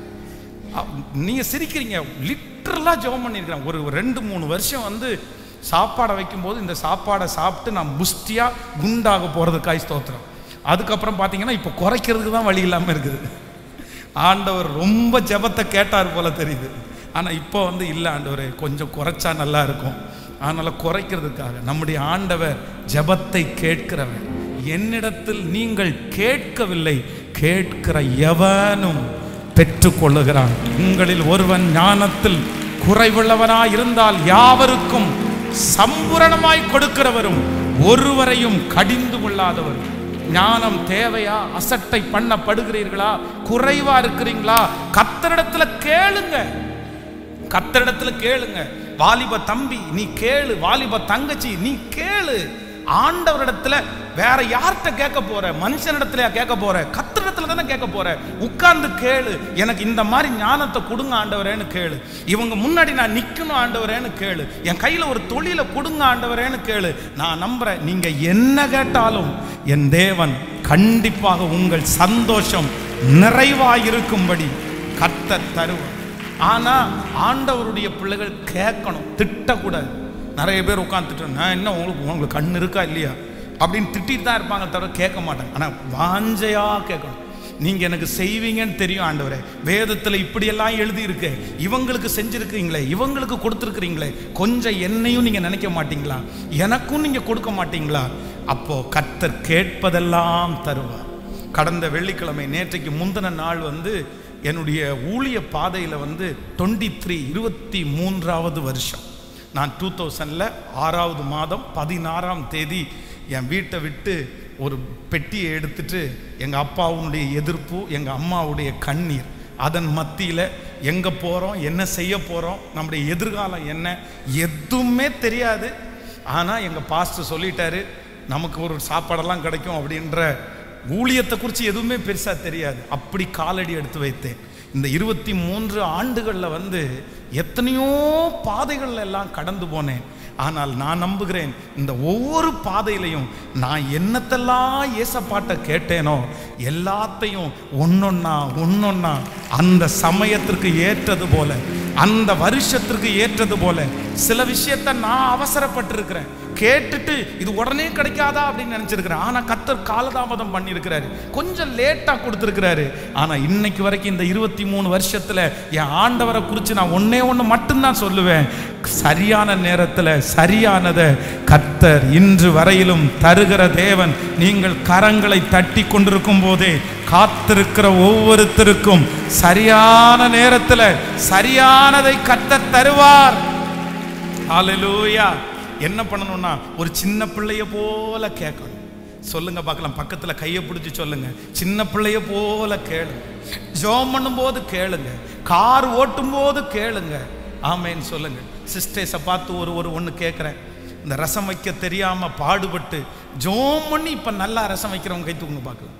நீங்கள் சிரிக்கிறீங்க, லிட்டரலாக ஜெபம் பண்ணியிருக்கிறேன். ஒரு ரெண்டு மூணு வருஷம் வந்து சாப்பாடை வைக்கும்போது இந்த சாப்பாடை சாப்பிட்டு நான் புஷ்டியாக குண்டாக போகிறதுக்காய் ஸ்தோத்திரம். அதுக்கப்புறம் பார்த்தீங்கன்னா இப்போ குறைக்கிறதுக்கு தான் வழி இல்லாமல் இருக்குது. ஆண்டவர் ரொம்ப ஜெபத்தை கேட்டார் போல தெரியுது. ஆனால் இப்போ வந்து இல்லை ஆண்டவர் கொஞ்சம் குறைச்சா நல்லா இருக்கும். அதனால் குறைக்கிறதுக்காக நம்முடைய ஆண்டவர் ஜெபத்தை கேட்கிறவர். என்னிடத்தில் நீங்கள் கேட்கவில்லை, கேட்கிற எவனும் பெற்றுக்கொள்ளுகிறான். உங்களில் ஒருவன் ஞானத்தில் குறைவுள்ளவனாய் இருந்தால் யாவருக்கும் சம்பூரணமாய் கொடுக்கிறவரும் ஒருவரையும் கடிந்து கொள்ளாதவர். ஞானம் தேவையா? அசட்டை பண்ணப்படுகிறீர்களா? குறைவா இருக்கிறீங்களா? கர்த்தரிடத்துல கேளுங்க, கர்த்தரிடத்துல கேளுங்க. வாலிப தம்பி நீ கேளு, வாலிப தங்கச்சி நீ கேளு. ஆண்டவரிடத்துல வேற யார்கிட்ட கேட்க போற? மனுஷனிடத்துல கேட்க போற? கர்த்தரிடத்துல தானே கேட்க போற. உட்கார்ந்து கேளு, எனக்கு இந்த மாதிரி ஞானத்தை கொடுங்க ஆண்டவரேன்னு கேளு. இவங்க முன்னாடி நான் நிக்கணும் ஆண்டவரேன்னு கேளு. என் கையில ஒரு தொழிலை கொடுங்க ஆண்டவரேன்னு கேளு. நான் நம்புறேன், நீங்க என்ன கேட்டாலும் என் தேவன் கண்டிப்பாக உங்கள் சந்தோஷம் நிறைவாயிருக்கும்படி கர்த்தர் தருவார். ஆனா ஆண்டவருடைய பிள்ளைகள் கேட்கணும், திட்டக்கூடாது. நிறைய பேர் உட்காந்துட்டு நான் என்ன உங்களுக்கு உங்களுக்கு கண் இருக்கா இல்லையா அப்படின்னு திட்டிட்டு தான் இருப்பாங்க, தவிர கேட்க மாட்டாங்க. ஆனால் வாஞ்சையா கேட்கணும். நீங்க எனக்கு செய்வீங்கன்னு தெரியும் ஆண்டவரே, வேதத்தில் இப்படியெல்லாம் எழுதி இருக்கு, இவங்களுக்கு செஞ்சிருக்கீங்களே, இவங்களுக்கு கொடுத்துருக்கிறீங்களே, கொஞ்சம் என்னையும் நீங்க நினைக்க மாட்டீங்களா? எனக்கும் நீங்க கொடுக்க மாட்டீங்களா? அப்போ கர்த்தர் கேட்பதெல்லாம் தருவார். கடந்த வெள்ளிக்கிழமை நேற்றைக்கு முந்தின நாள் வந்து என்னுடைய ஊழிய பாதையில் வந்து டுவெண்ட்டி த்ரீ இருபத்தி மூன்றாவது வருஷம். நான் டூ தௌசண்டில் ஆறாவது மாதம் பதினாறாம் தேதி என் வீட்டை விட்டு ஒரு பெட்டியை எடுத்துட்டு எங்கள் அப்பாவுடைய எதிர்ப்பு, எங்கள் அம்மாவுடைய கண்ணீர், அதன் மத்தியில் எங்கே போகிறோம், என்ன செய்ய போகிறோம், நம்முடைய எதிர்காலம் என்ன, எதுவுமே தெரியாது. ஆனால் எங்கள் பாஸ்டர் சொல்லிட்டாரு நமக்கு ஒரு சாப்பாடெல்லாம் கிடைக்கும் அப்படின்ற ஊழியத்தை குறித்து எதுவுமே பெருசாக தெரியாது. அப்படி காலடி எடுத்து வைத்தேன். இந்த இருபத்தி மூன்று ஆண்டுகளில் வந்து எத்தனையோ பாதைகள் எல்லாம் கடந்து போனேன். ஆனால் நான் நம்புகிறேன், இந்த ஒவ்வொரு பாதையிலையும் நான் என்னத்தெல்லாம் ஏசப்பாட்ட கேட்டேனோ எல்லாத்தையும் ஒன்னொன்னா ஒன்னொன்னா அந்த சமயத்திற்கு ஏற்றது போல, அந்த வருஷத்திற்கு ஏற்றது போல சில விஷயத்தை நான் அவசரப்பட்டிருக்கிறேன். கேட்டுட்டு இது உடனே கிடைக்காதா அப்படின்னு நினைச்சிருக்கிறேன். ஆனா கர்த்தர் காலதாமதம் பண்ணியிருக்கிறாரு, கொஞ்சம் லேட்டா கொடுத்திருக்கிறாரு. ஆனா இன்னைக்கு வரைக்கும் இந்த இருபத்தி மூணு வருஷத்துல என் ஆண்டவரை குறித்து நான் ஒன்னே ஒன்று மட்டும்தான் சொல்லுவேன், சரியான நேரத்தில் சரியானதை கர்த்தர் இன்று வரையிலும் தருகிற தேவன். நீங்கள் கரங்களை தட்டி கொண்டிருக்கும் போதே காத்திருக்கிற ஒவ்வொருத்தருக்கும் சரியான நேரத்தில் சரியானதை கர்த்தர் தருவார். ஹல்லேலூயா. என்ன பண்ணணும்னா ஒரு சின்ன பிள்ளைய போல கேட்கணும். சொல்லுங்க பார்க்கலாம், பக்கத்துல கையை பிடிச்சி சொல்லுங்க, சின்ன பிள்ளைய போல கேளுங்க. ஜெபம் பண்ணும் போது கேளுங்க, கார் ஓட்டும் போது கேளுங்க. ஆமேன்னு சொல்லுங்க. சிஸ்டர்ஸை பார்த்து ஒரு ஒரு ஒன்று கேட்குறேன். இந்த ரசம் வைக்க தெரியாம பாடுபட்டு ஜெபம் பண்ணி இப்ப நல்லா ரசம் வைக்கிறவங்க கை தூங்க பார்க்கலாம்.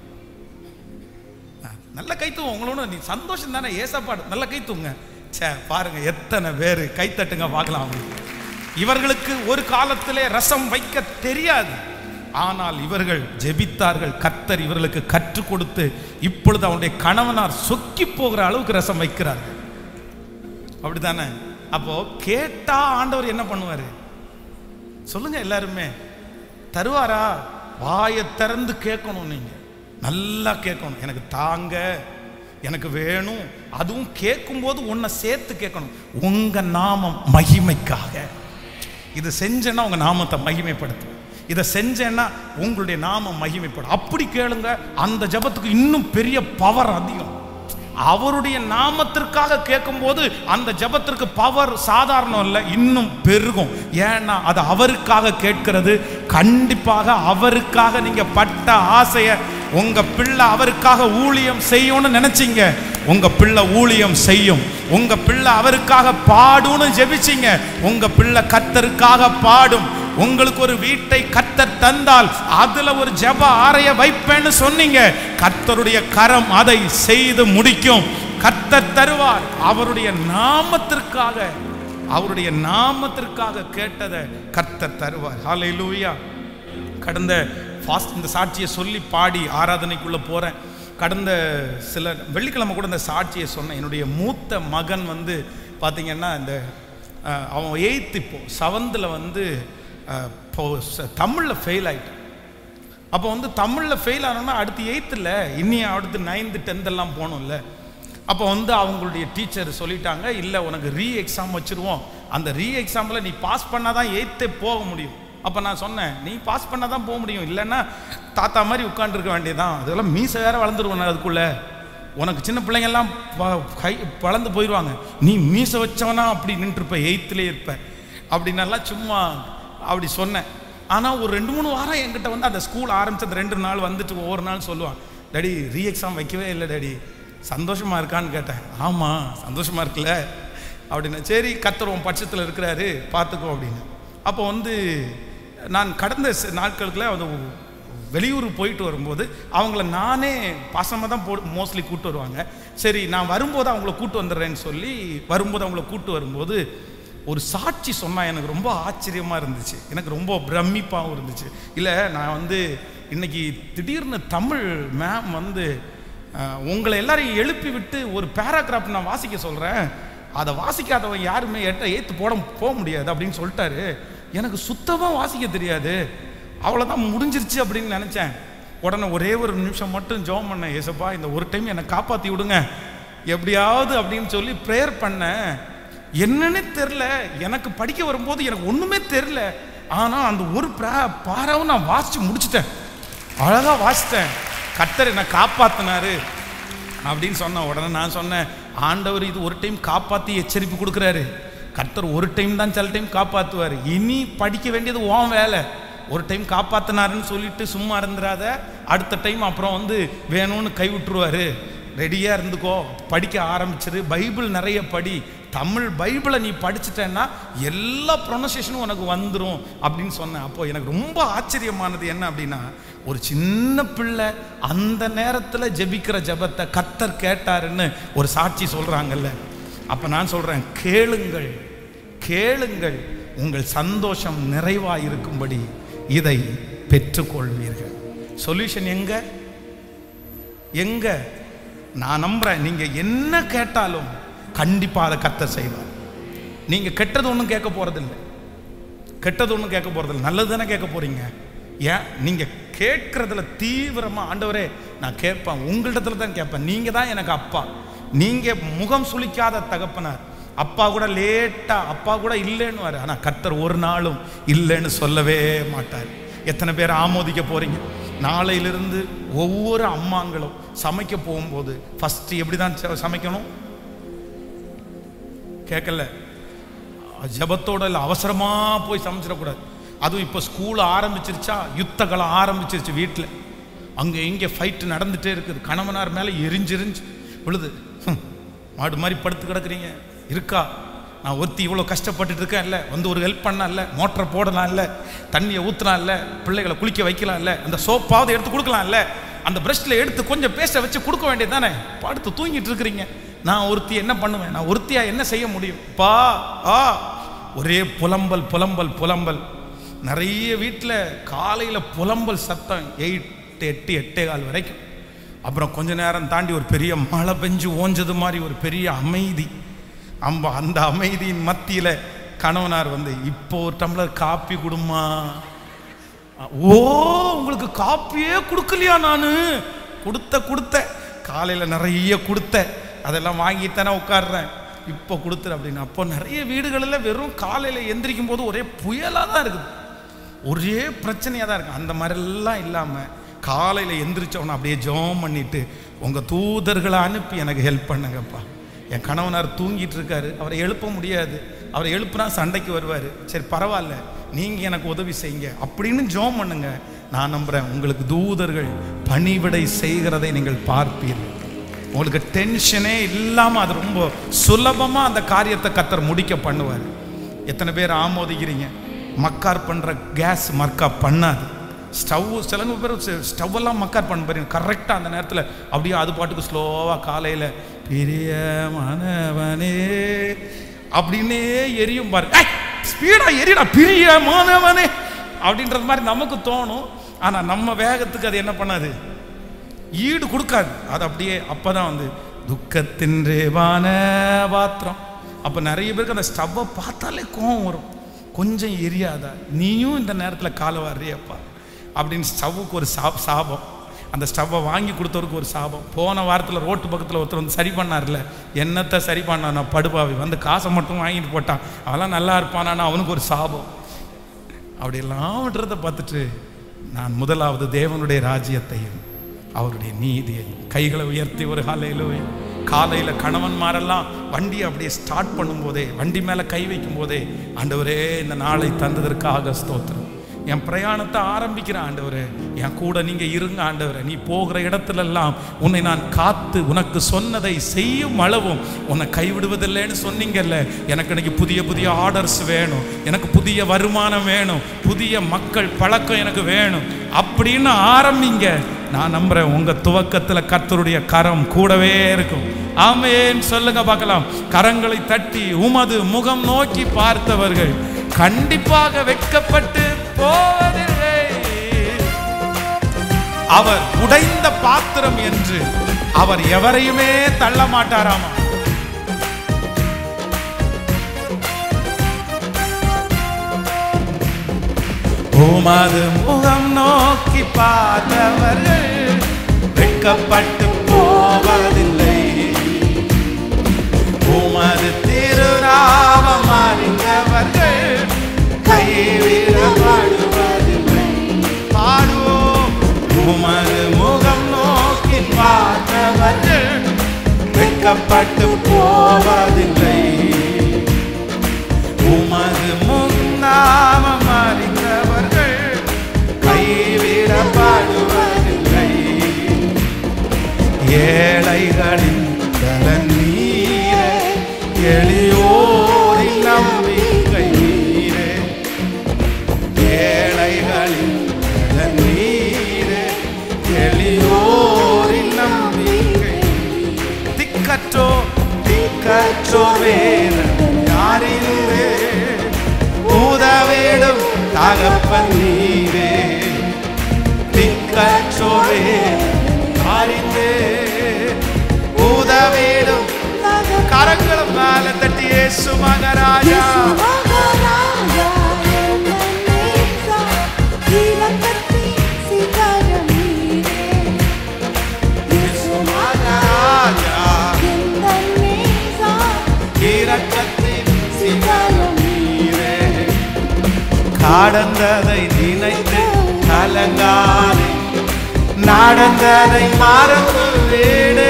நல்ல கை தூங்க, உங்களோட நீ சந்தோஷம் தானே, ஏசப்பாடு நல்ல கை தூங்க. சே பாருங்க எத்தனை பேர் கை தட்டுங்க பார்க்கலாம். இவர்களுக்கு ஒரு காலத்திலே ரசம் வைக்க தெரியாது, ஆனால் இவர்கள் ஜெபித்தார்கள். கர்த்தர் இவர்களுக்கு கற்றுக் கொடுத்து இப்பொழுது அவனுடைய கணவனார் சொக்கி போகிற அளவுக்கு ரசம் வைக்கிறார்கள். அப்படித்தானே? அப்போ கேட்டா ஆண்டவர் என்ன பண்ணுவாரு சொல்லுங்க? எல்லாருமே தருவாரா? வாயை திறந்து கேட்கணும். நீங்க நல்லா கேட்கணும், எனக்கு தாங்க, எனக்கு வேணும். அதுவும் கேட்கும் போது உன்னை சேர்த்து கேட்கணும். உங்க நாமம் மகிமைக்காக இது செஞ்சேன்னா உங்க நாமத்தை மகிமைப்படுத்து, இதை செஞ்சேன்னா உங்களுடைய நாமம் மகிமைப்படும். அப்படி கேளுங்க. அந்த ஜபத்துக்கு இன்னும் பெரிய பவர் அதிகம். அவருடைய நாமத்திற்காக கேட்கும்போது அந்த ஜெபத்திற்கு பவர் சாதாரணம் இல்லை, இன்னும் பெருகும். ஏன்னா அது அவருக்காக கேட்கிறது. கண்டிப்பாக அவருக்காக நீங்க பட்ட ஆசைய உங்க பிள்ளை அவருக்காக ஊழியம் செய்யும்னு நினைச்சீங்க, உங்க பிள்ளை ஊழியம் செய்யும். உங்க பிள்ளை அவருக்காக பாடும்னு ஜெபிச்சீங்க, உங்க பிள்ளை கர்த்தருக்காக பாடும். உங்களுக்கு ஒரு வீட்டை கர்த்தர் தந்தால் அதுல ஒரு ஜெப ஆரைய வைப்பேன்னு சொன்னீங்க, கர்த்தருடைய கரம் அதை செய்து முடிக்கும். கர்த்தர் தருவார். அவருடைய நாமத்திற்காக அவருடைய நாமத்திற்காக கேட்டதை கர்த்தர் தருவார். ஹல்லேலூயா. கடந்த ஃபாஸ்ட் இந்த சாட்சியை சொல்லி பாடி ஆராதனைக்குள்ள போறேன். கடந்த சில வெள்ளிக்கிழமை கூட இந்த சாட்சியை சொன்னேன். என்னுடைய மூத்த மகன் வந்து பார்த்தீங்கன்னா இந்த அவன் எயித்து இப்போ செவன்த்தில் வந்து இப்போ தமிழில் ஃபெயில் ஆகிட்டான். அப்போ வந்து தமிழில் ஃபெயில் ஆனோன்னா அடுத்து எயித்தில் இனி அடுத்து நைன்த்து டென்த்தெல்லாம் போகணும்ல. அப்போ வந்து அவங்களுடைய டீச்சர் சொல்லிட்டாங்க, இல்லை உனக்கு ரீ எக்ஸாம் வச்சுருவோம், அந்த ரீ எக்ஸாமில் நீ பாஸ் பண்ணால் தான் எயித்தே போக முடியும். அப்போ நான் சொன்னேன், நீ பாஸ் பண்ணால் தான் போக முடியும், இல்லைன்னா தாத்தா மாதிரி உட்காந்துருக்க வேண்டியதான். அதெல்லாம் மீசை வேற வளர்ந்துருவேன் அதுக்குள்ளே, உனக்கு சின்ன பிள்ளைங்கெல்லாம் கை வளர்ந்து போயிடுவாங்க, நீ மீசை வச்சவனா அப்படி நின்றுருப்ப, எயித்துலேயே இருப்ப அப்படின்னெல்லாம் சும்மா அப்படி சொன்னேன். ஆனால் ஒரு ரெண்டு மூணு வாரம் என்கிட்ட வந்து அந்த ஸ்கூல் ஆரம்பித்த அந்த ரெண்டு நாள் வந்துட்டு ஒவ்வொரு நாள் சொல்லுவான், டேடி ரீ எக்ஸாம் வைக்கவே இல்லை டேடி, சந்தோஷமாக இருக்கான்னு கேட்டேன். ஆமாம் சந்தோஷமாக இருக்குல்ல அப்படின்னு. சரி கர்த்தர் உன் பட்சத்தில் இருக்கிறாரு பார்த்துக்கோ அப்படின்னு. அப்போ வந்து நான் கடந்த நாட்களுக்குள்ள அது வெளியூர் போயிட்டு வரும்போது அவங்கள நானே பாசமாக தான் போ மோஸ்ட்லி கூப்பிட்டு வருவாங்க. சரி நான் வரும்போது அவங்கள கூப்பிட்டு வந்துடுறேன்னு சொல்லி வரும்போது அவங்கள கூப்பிட்டு வரும்போது ஒரு சாட்சி சொன்னால் எனக்கு ரொம்ப ஆச்சரியமாக இருந்துச்சு, எனக்கு ரொம்ப பிரமிப்பாகவும் இருந்துச்சு. இல்லை நான் வந்து இன்னைக்கு திடீர்னு தமிழ் மேம் வந்து உங்களை எல்லாரையும் எழுப்பி விட்டு ஒரு பேராகிராஃப் நான் வாசிக்க சொல்கிறேன், அதை வாசிக்காதவன் யாருமே எட்ட ஏற்று போட போக முடியாது அப்படின்னு சொல்லிட்டாரு. எனக்கு சுத்தமாக வாசிக்க தெரியாது, அவ்வளோதான் முடிஞ்சிருச்சு அப்படின்னு நினச்சேன். உடனே ஒரே ஒரு நிமிஷம் மட்டும் ஜெபம் பண்ணேன், ஏசப்பா இந்த ஒரு டைம் என்னை காப்பாற்றி விடுங்க எப்படியாவது அப்படின்னு சொல்லி ப்ரேயர் பண்ணேன். என்னன்னே தெரில, எனக்கு படிக்க வரும்போது எனக்கு ஒன்றுமே தெரில, ஆனால் அந்த ஒரு பாராவும் நான் வாசித்து முடிச்சிட்டேன், அழகாக வாசித்தேன். கர்த்தர் என்னை காப்பாற்றினாரு அப்படின்னு சொன்ன உடனே நான் சொன்னேன், ஆண்டவர் இது ஒரு டைம் காப்பாற்றி எச்சரிப்பு கொடுக்குறாரு, கர்த்தர் ஒரு டைம் தான் சில டைம் காப்பாற்றுவார், இனி படிக்க வேண்டியது உன் வேலை, ஒரு டைம் காப்பாற்றினாருன்னு சொல்லிட்டு சும்மா இருந்துடாத, அடுத்த டைம் அப்புறம் வந்து வேணும்னு கை விட்டுருவாரு, ரெடியாக இருந்துக்கோ, படிக்க ஆரம்பிச்சிரு, பைபிள் நிறைய படி, தமிழ் பைபிளை நீ படிச்சுட்டேன்னா எல்லா ப்ரொனன்சியேஷனும் உனக்கு வந்துடும் அப்படின்னு சொன்னேன். அப்போது எனக்கு ரொம்ப ஆச்சரியமானது என்ன அப்படின்னா, ஒரு சின்ன பிள்ளை அந்த நேரத்தில் ஜெபிக்கிற ஜெபத்தை கர்த்தர் கேட்டாருன்னு ஒரு சாட்சி சொல்கிறாங்கல்ல. அப்போ நான் சொல்கிறேன், கேளுங்கள் கேளுங்கள் உங்கள் சந்தோஷம் நிறைவாக இருக்கும்படி இதை பெற்றுக்கொள்வீர்கள். சொல்யூஷன் எங்க எங்க நான் நம்புறேன், நீங்க என்ன கேட்டாலும் கண்டிப்பா அதை கர்த்தர் செய்வார். நீங்க கெட்டது ஒன்றும் கேட்க போறதில்லை, கெட்டது ஒன்றும் கேட்க போறதில்லை, நல்லது தானே கேட்க போறீங்க. ஏன் நீங்க கேட்கறதுல தீவிரமா, ஆண்டவரே நான் கேட்பேன், உங்களிடத்துல தான் கேட்பேன், நீங்க தான் எனக்கு அப்பா, நீங்க முகம் சுளிக்காத தகப்பனார். அப்பா கூட லேட்டா அப்பா கூட இல்லைன்னு வர, ஆனா கர்த்தர் ஒரு நாளும் இல்லைன்னு சொல்லவே மாட்டார். எத்தனை பேர் ஆமோதிக்க போறீங்க? நாளையிலிருந்து ஒவ்வொரு அம்மாங்களும் சமைக்க போகும்போது ஃபர்ஸ்ட் எப்படி தான் சமைக்கணும் கேட்கல, ஜபத்தோட இல்லை, அவசரமா போய் சமைச்சிடக்கூடாது. அதுவும் இப்போ ஸ்கூல் ஆரம்பிச்சிருச்சா, யுத்த காலம் ஆரம்பிச்சிருச்சு, வீட்டில் அங்கே இங்கே ஃபைட்டு நடந்துகிட்டே இருக்குது, கணவனார் மேலே எரிஞ்செரிஞ்சு விழுது, மாடு மாதிரி படுத்து கிடக்குறீங்க, இருக்கா நான் ஒருத்தி இவ்வளோ கஷ்டப்பட்டுட்டு இருக்கேன், இல்லை வந்து ஒரு ஹெல்ப் பண்ணலாம், இல்லை மோட்டரை போடலாம், இல்லை தண்ணியை ஊற்றலாம், இல்லை பிள்ளைகளை குளிக்க வைக்கலாம், இல்லை அந்த சோப்பாவது எடுத்து கொடுக்கலாம், இல்லை அந்த ப்ரஷ்ல எடுத்து கொஞ்சம் பேஸ்ட்டை வச்சு கொடுக்க வேண்டியது தானே, படுத்து தூங்கிட்டு இருக்கிறீங்க. நான் ஒருத்தி என்ன பண்ணுவேன், நான் ஒருத்தியா என்ன செய்ய முடியும்? பா ஆ ஒரே புலம்பல் புலம்பல் புலம்பல். நிறைய வீட்டில் காலையில் புலம்பல் சத்தம் எயிட் எட்டு எட்டே கால் வரைக்கும். அப்புறம் கொஞ்ச நேரம் தாண்டி ஒரு பெரிய மழை பெஞ்சு ஓஞ்சது மாதிரி ஒரு பெரிய அமைதி. அம்ப அந்த அமைதியின் மத்தியில் கணவனார் வந்து, இப்போ ஒரு டம்ளர் காப்பி கொடுமா. ஓ உங்களுக்கு காப்பியே கொடுக்கலையா? நான் கொடுத்த கொடுத்த காலையில் நிறைய கொடுத்த, அதெல்லாம் வாங்கித்தானே உட்காடுறேன், இப்போ கொடுத்துரு அப்படின்னு. அப்போ நிறைய வீடுகளில் வெறும் காலையில் எந்திரிக்கும் போது ஒரே புயலாக தான் இருக்குது, ஒரே பிரச்சனையாக தான் இருக்குது. அந்த மாதிரிலாம் இல்லாமல் காலையில் எந்திரிச்சவன அப்படியே ஜெபம் பண்ணிட்டு உங்கள் தூதர்களை அனுப்பி எனக்கு ஹெல்ப் பண்ணுங்கப்பா. என் கணவனார் தூங்கிட்டு இருக்காரு, அவரை எழுப்ப முடியாது, அவரை எழுப்புனா சண்டைக்கு வருவார், சரி பரவாயில்ல நீங்கள் எனக்கு உதவி செய்யுங்க அப்படின்னு ஜெபம் பண்ணுங்க. நான் நம்புகிறேன் உங்களுக்கு தூதர்கள் பணிவிடை செய்கிறதை நீங்கள் பார்ப்பீர்கள். உங்களுக்கு டென்ஷனே இல்லாமல் அது ரொம்ப சுலபமாக அந்த காரியத்தை கர்த்தர் முடிக்க பண்ணுவார். எத்தனை பேர் ஆமோதிக்கிறீங்க? மக்கார் பண்ணுற கேஸ் மர்க்கா பண்ணாது. ஸ்டவ் சில பேர் ஸ்டவ்வெல்லாம் மக்கார் பண்ண பாருங்க, கரெக்டாக அந்த நேரத்தில் அப்படியே அது பாட்டுக்கு ஸ்லோவாக காலையில் பிரியமானவனே அப்படின்னே எரியும் பாருங்க. ஸ்பீடாக எரியடா பிரியமானவனே அப்படின்றது மாதிரி நமக்கு தோணும். ஆனால் நம்ம வேகத்துக்கு அது என்ன பண்ணாது, ஈடு கொடுக்காது. அது அப்படியே அப்போ தான் வந்து துக்கத்தின் ரேவான பாத்திரம். அப்போ நிறைய பேருக்கு அந்த ஸ்டவ்வை பார்த்தாலே கோவம் வரும், கொஞ்சம் எரியாதா நீயும் இந்த நேரத்தில் காலை வர்றியப்பா அப்படின்னு ஸ்டவ்வுக்கு ஒரு சா சாபம் அந்த ஸ்டவ்வை வாங்கி கொடுத்தவருக்கு ஒரு சாபம். போன வாரத்தில் ரோட்டு பக்கத்தில் ஒருத்தர் வந்து சரி பண்ணார்ல, என்னத்தை சரி பண்ணான் நான் படுபாவி வந்து காசை மட்டும் வாங்கிட்டு போட்டான், அவெல்லாம் நல்லா இருப்பானான்னு அவனுக்கு ஒரு சாபம். அப்படியெல்லாம் விடுறதை பார்த்துட்டு நான் முதலாவது தேவனுடைய ராஜ்யத்தையும் அவருடைய நீதியையும் கைகளை உயர்த்தி ஒரு ஹல்லேலூயா. காலையில் கணவன்மாரெல்லாம் வண்டி அப்படியே ஸ்டார்ட் பண்ணும்போதே, வண்டி மேலே கை வைக்கும் போதே, ஆண்டவரே இந்த நாளை தந்ததற்காக ஸ்தோத்திரம். என் பிரயாணத்தை ஆரம்பிக்கிறேன் ஆண்டவரே, என் கூட நீங்கள் இருங்க ஆண்டவரே. நீ போகிற இடத்துலெல்லாம் உன்னை நான் காத்து உனக்கு சொன்னதை செய்யும் அளவும் உன்னை கைவிடுவதில்லைன்னு சொன்னீங்கல்ல. எனக்கு இன்னைக்கு புதிய புதிய ஆர்டர்ஸ் வேணும், எனக்கு புதிய வருமானம் வேணும், புதிய மக்கள் பழக்கம் எனக்கு வேணும் அப்படின்னு ஆரம்பிங்க. நான் நம்புறேன் உங்க துவக்கத்துல கர்த்தருடைய கரம் கூடவே இருக்கும். ஆமென் சொல்லுங்க பார்க்கலாம். கரங்களை தட்டி உமது முகம் நோக்கி பார்த்தவர்கள் கண்டிப்பாக வெட்கப்பட்டு போவதில்லை. அவர் உடைந்த பாத்திரம் என்று அவர் எவரையுமே தள்ள மாட்டாராமா. உமது முகம் நோக்கி பார்த்தவர்கள் வெட்கப்பட்டு போவதில்லை. உமது திருநாமம் அறிந்தவர்கள் கைவிடப்படுவதில்லை. பாடுவோம். உமது முகம் நோக்கி பார்த்தவர்கள் வெட்கப்பட்டு போவதில்லை. உமது முன்னாமம் அறிந்தவர்கள் கைவிடப்படுவதில்லை. ஏழைகளின் பலன் நீரே, எளியோரின் நம்பிக்கை நீரே. ஏழைகளின் பலன் நீரே, எளியோரின் நம்பிக்கை. திக்கற்றோ திக்கற்றோ வேறு யாரிலே உதவிடும் தகப்பன் நீரே. திக்கற்றோரே அறிந்தே உதவிடும் கரங்களும் மேல தட்டி இயேசு மகாராஜா. நடந்ததை நினைத்து கலங்காதே, நடந்ததை மறந்து விடு.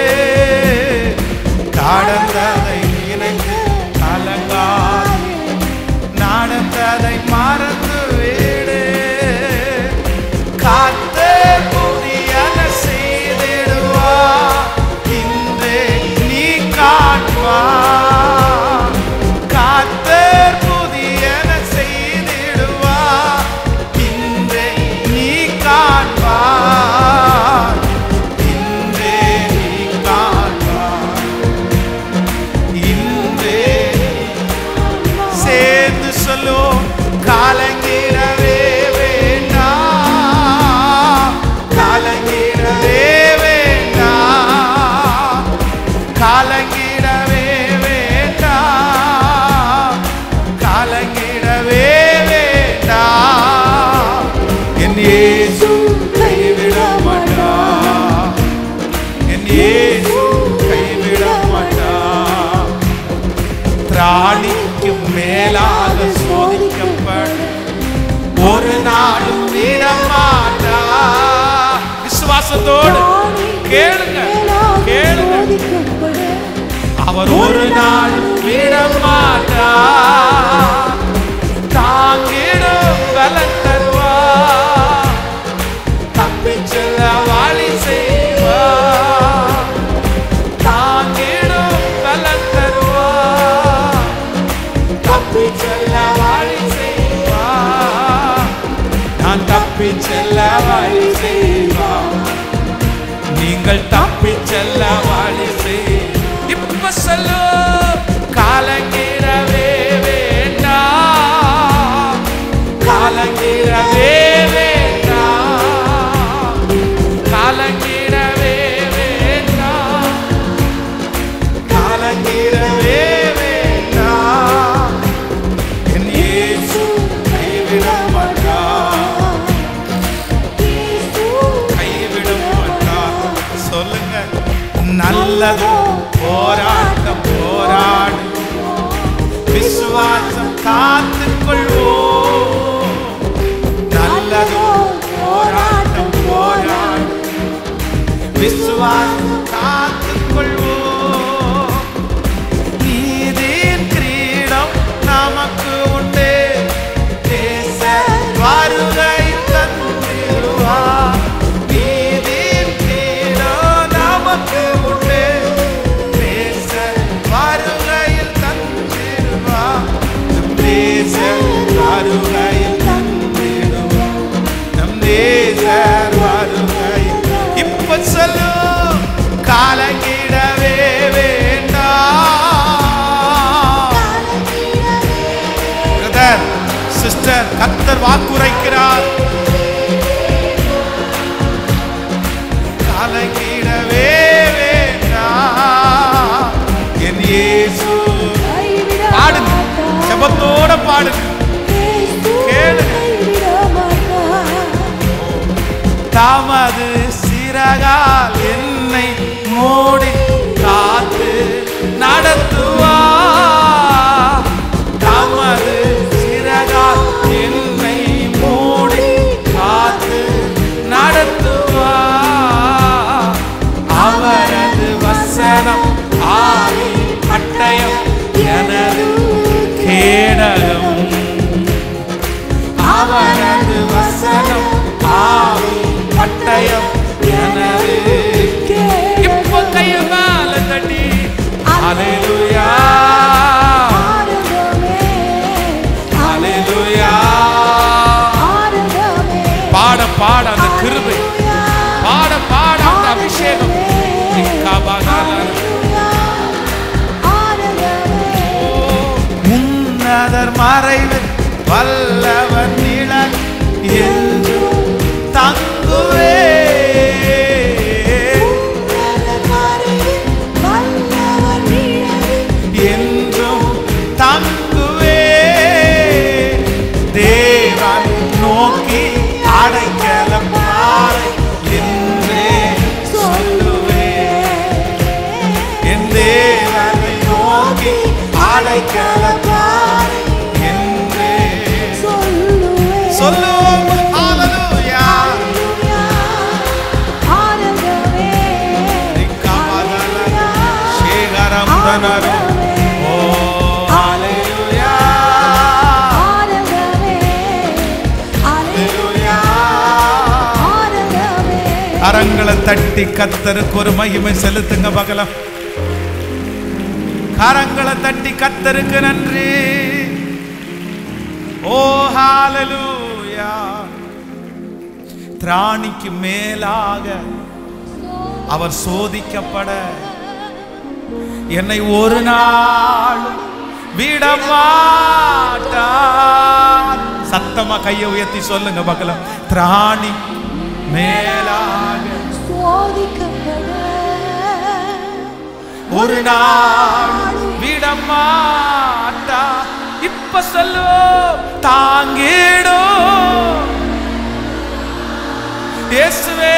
நடந்ததை நினைத்து கலங்காதே, நடந்ததை மறந்து விடு. காத்து புதியன செய்திடுவா, இன்றே நீ காண்பா. காத்து புதியன செய்திடுவா, இன்றே நீ காண்பா. இன்றே நீ காண்பா. இன்றே சேர்ந்து சொல்லும் காலங்கிடவே வேண்டாம், காலங்கிடவே வேண்டாம், காலங்கிடவே வேண்டாம், காலங்கிடவே வேண்டாம். என் இயேசு கைவிட மாட்டார், என் இயேசு கைவிட மாட்டார். திராணிக்கும் மேலாக சோதிக்கப்படும் ஒரு நாளும் விட மாட்டார். அவர் ஒரு நாள் விடமாட்டார். தாங்கிடும் பலன் தருவார். தப்பிச் செல்ல வழி செய்வார். தாங்கிடும் பலன் தருவார். தப்பிச் செல்ல வழி செய்வார். நான் தப்பிச் செல்ல வழி செய்வார். நீங்கள் தப்பிச் செல்ல வழி செய். இப்ப சொல்லு, கலங்கிடவே வேண்டாம். கலங்கிடவே வேண்டாம். கலங்கிடவே வேண்டாம். கலங்கிடவே வேண்டாம். என் இயேசு கைவிட மாட்டார். கைவிட மாட்டார். சொல்லுங்க, நல்லது போராட்டம் போராடு, விசுவாசம் காத்துக்கொள்வோம். நல்லது போராட்டம் போராடு, விசுவாசம் காத்துக்கொள்வோம். நீதியின் கிரீடம் நமக்கு உண்டு. தேச வருகை தந்திடுவார். நீதியின் கிரீடம் நமக்கு உண்டு. தேச வருகையில் தந்திடுவார். நம் தேச வருகையில் தந்திடுவார். நம் தேச வருகையில். இப்ப சொல்லு, கலங்கிடவே வேண்டாம். பிரதர், சிஸ்டர், கர்த்தர் வாக்குரைக்கிறார். கலங்கிடவே வேண்டாம். என் இயேசு. பாடுங்க, ஜெபத்தோட பாடுங்க, கேளுங்க. தமது சிறகால் என்னை மூடி காத்து நடத்துவார். தமது சிறகால் என்னை மூடி காத்து நடத்துவார். அவரது வசனம் ஆவி பட்டயம் எனது கேடகம். அவரது வசனம் ஆவி பட்டயம் எனது. இப்ப கைய மேல தட்டி ஹல்லேலூயா, ஹல்லேலூயா. பாட பாட அந்த கிருபை, பாட பாட அந்த அபிஷேகம். உன்னதர் மறைவில் வல்லவர் நிழல் என்றும் தங்குவே. என்றும் தங்குவே. தேவன் நோக்கி அடைக்கலம் பாறை என்றே சொல்லுவே. என் தேவனை நோக்கி அடைக்கலம் பாறை என்றே சொல்லுவோம். ஹல்லேலூயா, சேகரம் தனரு. ஓ ஹல்லேலூயா, ஹல்லேலூயா. கரங்களை தட்டி கர்த்தருக்கு ஒரு மகிமை செலுத்துங்க பகலம். கரங்களை தட்டி கர்த்தருக்கு நன்றி. ஓ ஹல்லேலூயா. திராணிக்கு மேலாக அவர் சோதிக்கப்பட என்னை ஒரு நாள் விடமாட்டார். சத்தமா கையை உயர்த்தி சொல்லுங்க பகலம். திராணி மேலாக சோதிக்கப்பட ஒரு நாள் விடமாட்டார். இப்ப சொல்லு, தாங்கிடும் இயேசுவே.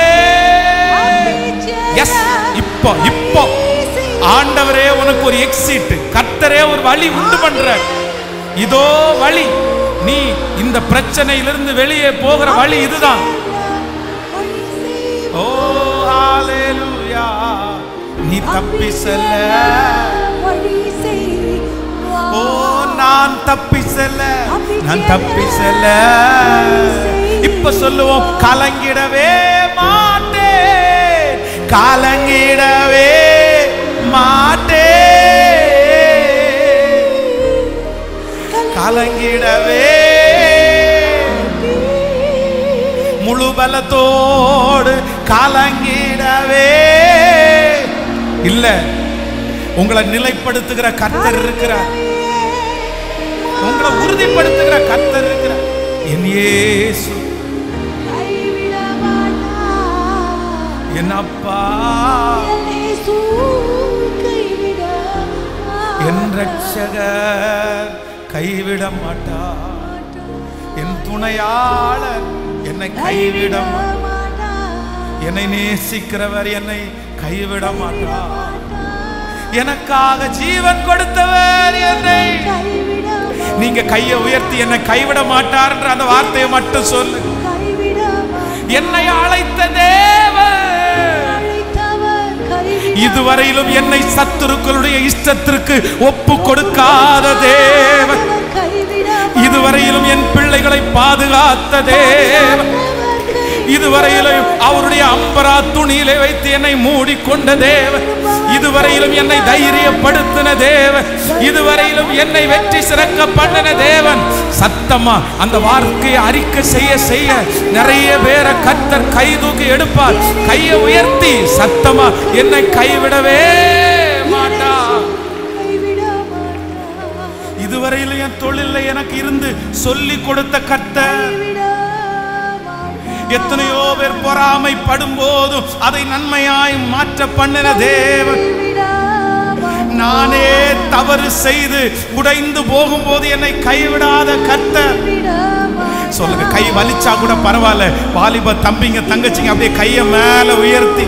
எஸ், இப்போ இப்போ ஆண்டவரே உனக்கு ஒரு எக்ஸிட், கர்த்தரே ஒரு வழி உண்டு பண்ற. இதோ வழி. நீ இந்த பிரச்சனையிலிருந்து வெளியே போகிற வழி இதுதான். ஓ ஹல்லேலூயா. நீ தப்பி செல்ல தப்பி செல்ல, நான் தப்பி செல்ல. இப்ப சொல்லுவோம், கலங்கிடவே மாட்டேன், கலங்கிடவே மாட்டேன், கலங்கிடவே. முழு பலத்தோடு கலங்கிடவே இல்ல. உங்களை நிலைப்படுத்துகிற கர்த்தர் இருக்கிறார், உங்களை உறுதிப்படுத்துகிற கர்த்தர் இருக்கிறார். என் இயேசு என் அப்பா, என் ரட்சகர் கைவிட மாட்டார், என் துணையாளர் என்னை கைவிட மாட்டார், என்னை நேசிக்கிறவர் என்னை கைவிட மாட்டார், எனக்காக ஜீவன் கொடுத்தவர் என்னை. நீங்க கையை உயர்த்தி என்னை கைவிட மாட்டார் என்ற அந்த வார்த்தையை மட்டும் சொல்லு. என்னை அழைத்த தேவன், இதுவரையிலும் என்னை சத்துருக்களுடைய இஷ்டத்திற்கு ஒப்பு கொடுக்காத தேவன், இதுவரையிலும் என் பிள்ளைகளை பாதுகாத்த தேவன், இதுவரையிலும் அவருடைய அம்பரா துணியிலே வைத்து என்னை மூடிக்கொண்ட தேவன், இதுவரையிலும் என்னை தைரியப்படுத்தின தேவன், இதுவரையிலும் என்னை வெற்றி சிறக்க பண்ணின தேவன். சத்தமா அந்த வார்த்தையை அறிக்கை செய்ய செய்ய நிறைய பேரை கர்த்தர் கை தூக்கி எடுப்பார். கையை உயர்த்தி சத்தமா, என்னை கைவிடவே மாட்டார். இதுவரையிலும் என் தொழில எனக்கு இருந்து சொல்லி கொடுத்த கர்த்தர், எத்தனையோ பேர் பொறாமைப்படும் போதும் அதை நன்மையாய் மாற்ற பண்ணின தேவன், நானே தவறு செய்து உடைந்து போகும்போது என்னை கைவிடாத கர்த்தர். சொல்லுங்க, கை வலிச்சா கூட பரவாயில்ல, வாலிப தம்பிங்க தங்கச்சிங்க அப்படியே கையை மேல உயர்த்தி,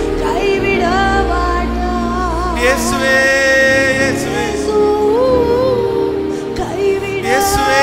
இயேசுவே இயேசுவே இயேசுவே,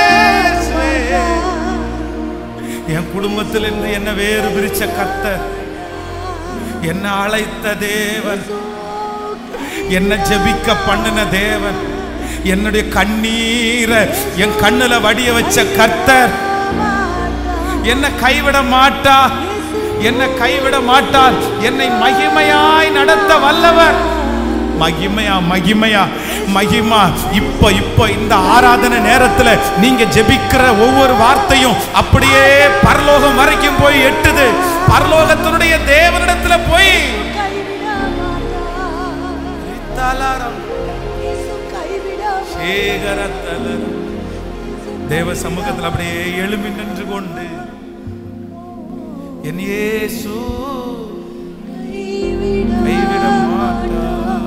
என் குடும்பத்தில் இருந்து என்ன வேறு பிரிச்ச கர்த்தர், என்ன அழைத்த தேவன், என்ன ஜெபிக்க பண்ணின தேவன், என்னுடைய கண்ணீரை என் கண்ணுல வடிய வச்ச கர்த்தர் என்னை கைவிட மாட்டார், என்னை கைவிட மாட்டார், என்னை மகிமையாய் நடத்த வல்லவர். மகிமையா மகிமையா மகிமா. இப்ப இப்ப இந்த ஆராதனை நேரத்துல நீங்க ஜெபிக்கிற ஒவ்வொரு வார்த்தையும் அப்படியே பரலோகம் வரைக்கும் போய் எட்டுது. பரலோகத்தினுடைய தேவனிடத்துல போய் தேவ சமூகத்தில் அப்படியே எழும்பி நின்று கொண்டு, என் இயேசு கைவிட மாட்டார்.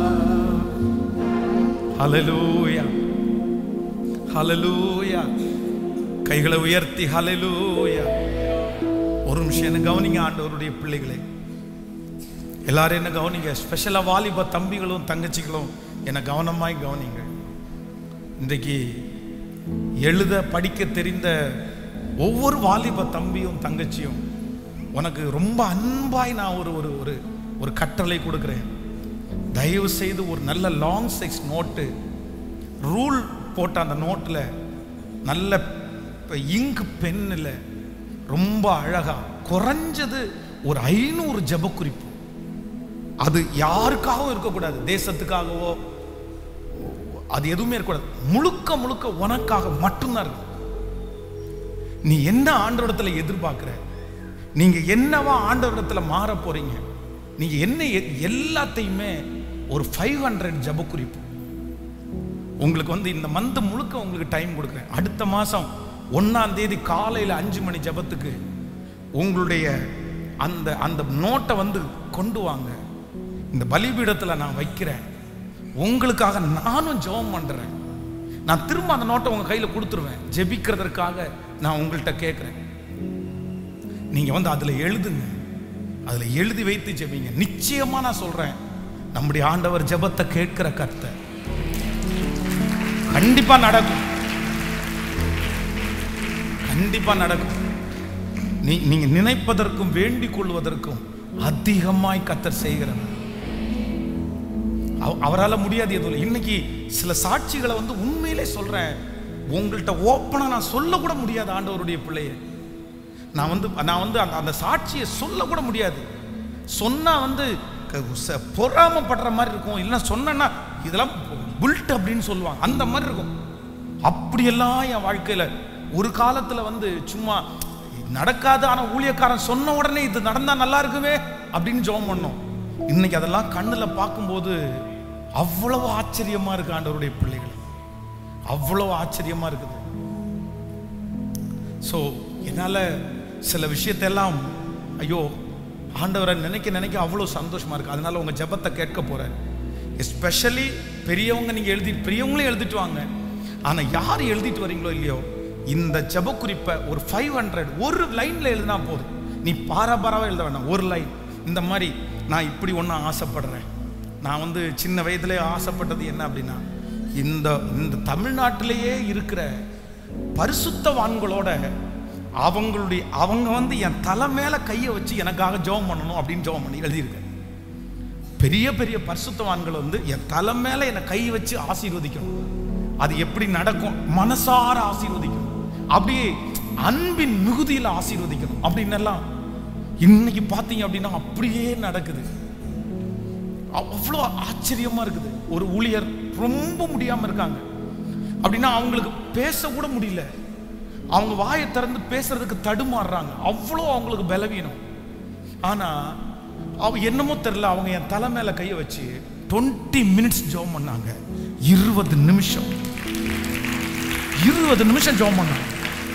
ஹல்லேலூயா ஹல்லேலூயா. கைகளை உயர்த்தி ஹல்லேலூயா. ஒரு நிமிஷம் என்ன கவனிங்க ஆண்டவருடைய பிள்ளைகளை, எல்லாரும் என்ன கவனிங்க. ஸ்பெஷலா வாலிப தம்பிகளும் தங்கச்சிகளும் என்ன கவனமாய் கவனிங்க. இன்றைக்கு எழுத படிக்க தெரிந்த ஒவ்வொரு வாலிப தம்பியும் தங்கச்சியும் உனக்கு ரொம்ப அன்பாய் நான் ஒரு ஒரு ஒரு ஒரு கட்டளை கொடுக்கிறேன். தயவு செய்து ஒரு நல்ல லாங் சைஸ் நோட்டு, ரூல் போட்ட அந்த நோட்டில் நல்ல இங்க் பென்னில் ரொம்ப அழகா குறைஞ்சது ஒரு ஐநூறு ஜெப குறிப்பு. அது யாருக்காகவும் இருக்கக்கூடாது, தேசத்துக்காகவோ அது எதுவுமே இருக்கக்கூடாது. முழுக்க முழுக்க உனக்காக மட்டும்தான் இருக்கும். நீ என்ன ஆண்டவரிடத்துல எதிர்பார்க்கிற, நீங்க என்னவா ஆண்டவரிடத்துல மாற போறீங்க, நீங்க என்ன எல்லாத்தையுமே ஒரு ஃபைவ் ஹண்ட்ரட் ஜப குறிப்பு உங்களுக்கு வந்து இந்த மந்த் முழுக்க உங்களுக்கு டைம் கொடுக்குறேன். அடுத்த மாசம் ஒன்னாம் தேதி காலையில் அஞ்சு மணி ஜபத்துக்கு உங்களுடைய அந்த அந்த நோட்டை வந்து கொண்டு வாங்க. இந்த பலிபீடத்தில் நான் வைக்கிறேன், உங்களுக்காக நானும் ஜெபம் பண்றேன். நான் திரும்ப அந்த நோட்டை உங்க கையில கொடுத்துருவேன். ஜெபிக்கிறதற்காக நான் உங்கள்கிட்ட கேட்கிறேன். நீங்க வந்து அதுல எழுதுங்க, அதுல எழுதி வைத்து ஜெபிங்க. நிச்சயமா நான் சொல்றேன், நம்முடைய ஆண்டவர் ஜெபத்தை கேட்கிற கர்த்தர். கண்டிப்பா நடக்கும், கண்டிப்பா நடக்கும். நீ நீங்க நினைப்பதற்கும் வேண்டிக் கொள்வதற்கும் அதிகமாய் கர்த்தர் செய்கிறவர். அவரால் முடியாது எதுவும். இன்னைக்கு சில சாட்சிகளை வந்து உண்மையிலே சொல்றேன், உங்கள்கிட்ட ஓப்பனாக நான் சொல்ல கூட முடியாது ஆண்டவருடைய பிள்ளைய. நான் வந்து நான் வந்து அந்த அந்த சாட்சியை சொல்ல கூட முடியாது. சொன்னால் வந்து பொறாமப்படுற மாதிரி இருக்கும். இல்லைன்னா சொன்னா இதெல்லாம் புல்ட் அப்படின்னு சொல்லுவாங்க, அந்த மாதிரி இருக்கும். அப்படியெல்லாம் என் வாழ்க்கையில் ஒரு காலத்தில் வந்து சும்மா நடக்காது, ஆனால் ஊழியக்காரன் சொன்ன உடனே இது நடந்தால் நல்லா இருக்குமே அப்படின்னு ஜெபம் பண்ணோம். இன்னைக்கு அதெல்லாம் கண்ணில் பார்க்கும்போது அவ்வளவு ஆச்சரியமா இருக்கு. ஆண்டவருடைய பிள்ளைகள் அவ்வளவு ஆச்சரியமா இருக்குது. ஸோ என்னால் சில விஷயத்தெல்லாம் ஐயோ ஆண்டவரை நினைக்க நினைக்க அவ்வளோ சந்தோஷமா இருக்கு. அதனால உங்க ஜெபத்தை கேட்க போறேன். எஸ்பெஷலி பெரியவங்க நீங்க எழுதி பெரியவங்களே எழுதிட்டு வாங்க. ஆனால் யார் எழுதிட்டு வரீங்களோ இல்லையோ இந்த ஜெப குறிப்பை ஒரு ஃபைவ் ஹண்ட்ரட் ஒரு லைன்ல எழுதினா போதும். நீ பாரபரவா எழுத வேண்டாம், ஒரு லைன். இந்த மாதிரி நான் இப்படி ஒன்று ஆசைப்படுறேன். நான் வந்து சின்ன வயதிலே ஆசைப்பட்டது என்ன அப்படின்னா, இந்த இந்த தமிழ்நாட்டிலேயே இருக்கிற பரிசுத்தவான்களோட அவங்களுடைய அவங்க வந்து என் தலை மேல கையை வச்சு எனக்காக ஜெபம் பண்ணணும் அப்படின்னு ஜெபம் பண்ணி எழுதியிருக்கேன். பெரிய பெரிய பரிசுத்தவான்கள் வந்து என் தலை மேல என்னை கை வச்சு ஆசீர்வதிக்கணும். அது எப்படி நடக்கும்? மனசார ஆசீர்வதிக்கணும், அப்படியே அன்பின் மிகுதியில் ஆசீர்வதிக்கணும் அப்படின்னு எல்லாம் இன்னைக்கு பார்த்தீங்க அப்படின்னா அப்படியே நடக்குது. அவ்வளோ ஆச்சரியமா இருக்குது. ஒரு ஊழியர் ரொம்ப முடியாம இருக்காங்க அப்படின்னா அவங்களுக்கு பேச கூட முடியல, அவங்க வாயை திறந்து பேசுறதுக்கு தடுமாறுறாங்க, அவ்வளோ அவங்களுக்கு பலவீனம். ஆனா அவ என்னமோ தெரியல, அவங்க என் தலை மேல கையை வச்சு டுவெண்ட்டி மினிட்ஸ் ஜெபம் பண்ணாங்க. இருபது நிமிஷம் இருபது நிமிஷம் ஜெபம் பண்ணாங்க.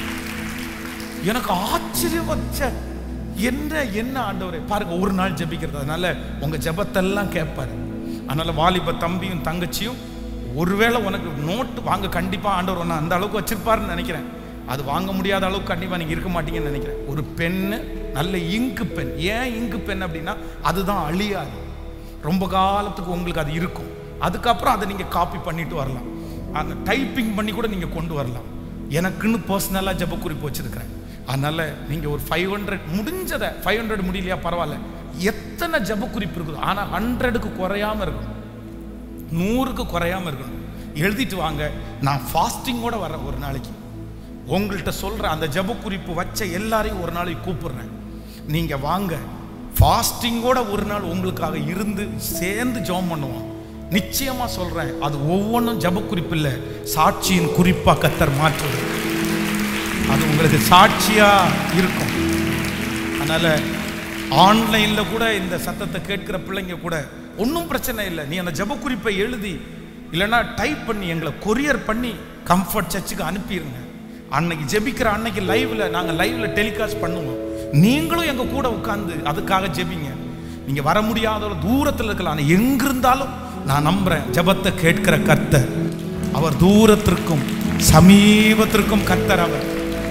எனக்கு ஆச்சரியம் வச்ச என்ன என்ன ஆண்டவரே பாருங்க, ஒரு நாள் ஜெபிக்கிறது. அதனால உங்க ஜெபத்தெல்லாம் கேட்பாரு. அதனால வாலிப தம்பியும் தங்கச்சியும் ஒருவேளை உனக்கு நோட்டு வாங்க கண்டிப்பா ஆண்டவர் ஒன்று அந்த அளவுக்கு வச்சிருப்பாருன்னு நினைக்கிறேன். அது வாங்க முடியாத அளவுக்கு கண்டிப்பா நீங்க இருக்க மாட்டீங்கன்னு நினைக்கிறேன். ஒரு பென்னு, நல்ல இங்கு பென். ஏன் இங்கு பென் அப்படின்னா அதுதான் அழியாது, ரொம்ப காலத்துக்கு உங்களுக்கு அது இருக்கும். அதுக்கப்புறம் அதை நீங்க காப்பி பண்ணிட்டு வரலாம், அந்த டைப்பிங் பண்ணி கூட நீங்க கொண்டு வரலாம். எனக்குன்னு பர்சனலா ஜெப குறிப்பு வச்சிருக்கிறேன். அதனால நீங்க ஒரு ஃபைவ் ஹண்ட்ரட் முடிஞ்சதை, ஃபைவ் ஹண்ட்ரட் முடியலையா பரவாயில்ல, எத்தனை ஜெப குறிப்பு இருக்குது ஆனா ஹண்ட்ரடுக்கு குறையாம இருக்கணும், நூறுக்கு குறையாம இருக்கணும். எழுதிட்டு வாங்க. நான் ஃபாஸ்டிங்கோட வரேன் ஒரு நாளைக்கு. உங்கள்கிட்ட சொல்ற அந்த ஜெப குறிப்பு வச்ச எல்லாரையும் ஒரு நாளைக்கு கூப்பிடுறேன். நீங்க வாங்க, ஃபாஸ்டிங்கோட ஒரு நாள் உங்களுக்காக இருந்து சேர்ந்து ஜெபம் பண்ணுவோம். நிச்சயமா சொல்றேன், அது ஒவ்வொன்றும் ஜெப குறிப்பு இல்லை, சாட்சியின் குறிப்பா கர்த்தர் மாற்றுவது. அது உங்களுக்கு சாட்சியா இருக்கும். அதனால ஆன்லைன்ல கூட இந்த சத்தத்தை கேட்கிற பிள்ளைங்க கூட ஒன்றும் பிரச்சனை இல்லை. நீ அந்த ஜெப குறிப்பை எழுதி இல்லைன்னா டைப் பண்ணி எங்களை கொரியர் பண்ணி கம்ஃபர்ட் சர்ச்சுக்கு அனுப்பிடுங்க. அன்னைக்கு ஜெபிக்கிற அன்னைக்கு லைவ்ல நாங்கள் லைவ்ல டெலிகாஸ்ட் பண்ணுவோம். நீங்களும் எங்க கூட உட்கார்ந்து அதுக்காக ஜெபிங்க. நீங்க வர முடியாத தூரத்தில் இருக்கலாம், ஆனால் எங்கிருந்தாலும் நான் நம்புறேன் ஜெபத்தை கேட்கிற கர்த்தர் அவர் தூரத்திற்கும் சமீபத்திற்கும் கர்த்தர் அவர்.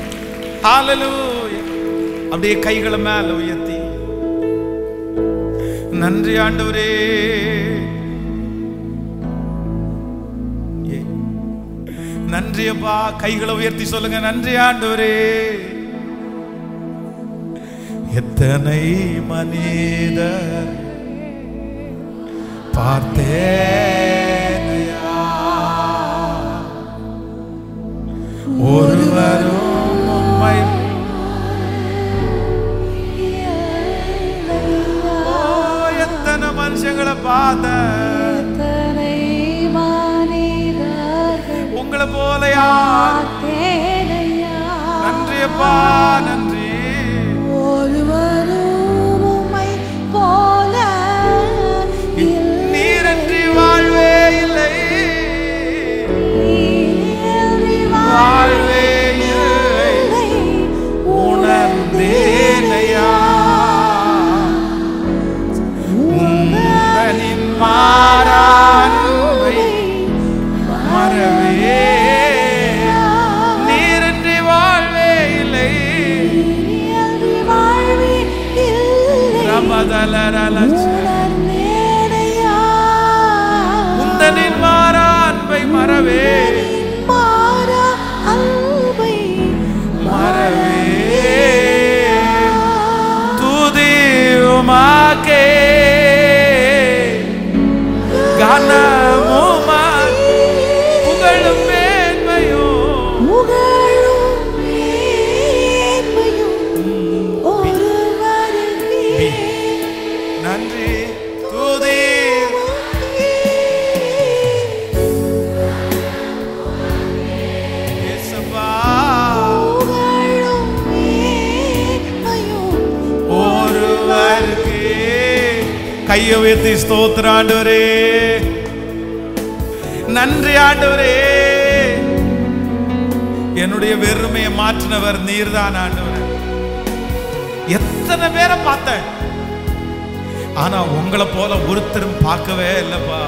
ஹல்லேலூயா. அப்படியே கைகளை மேல உயர்த்தி நன்றி ஆண்டவரே, நன்றி அப்பா. கைகளை உயர்த்தி சொல்லுங்க, நன்றி ஆண்டவரே. எத்தனை மனிதர் பார்த்தேனையா, ஒருவரும் உம்மை எத்தனை மனுஷங்களை பார்த்த, உங்களை போல யார்? நன்றி அப்பா, நன்றி. ஒருவரும் உம்மை போல நீரன்றி வாழ்வே இல்லை, வாழ்வே இல்லை, உணர்ந்தேனையா உந்தனின் மாறானுவை மறவே. நீரன்றி வாழ்வே இல்லை, உந்தனின் மாறா அன்பை மறவே, மறவே. துதி உமக்கே, கனமும் புகழும் மேன்மையும் கையை உயர்த்தி ஸ்தோத்திரம் ஆண்டவரே, நன்றி ஆண்டவரே. என்னுடைய வெறுமையை மாற்றினவர் நீர்தான் ஆண்டவரே. எத்தனை பேரை பார்த்தேன், ஆனா உங்களை போல ஒருத்தரும் பார்க்கவே இல்லப்பா.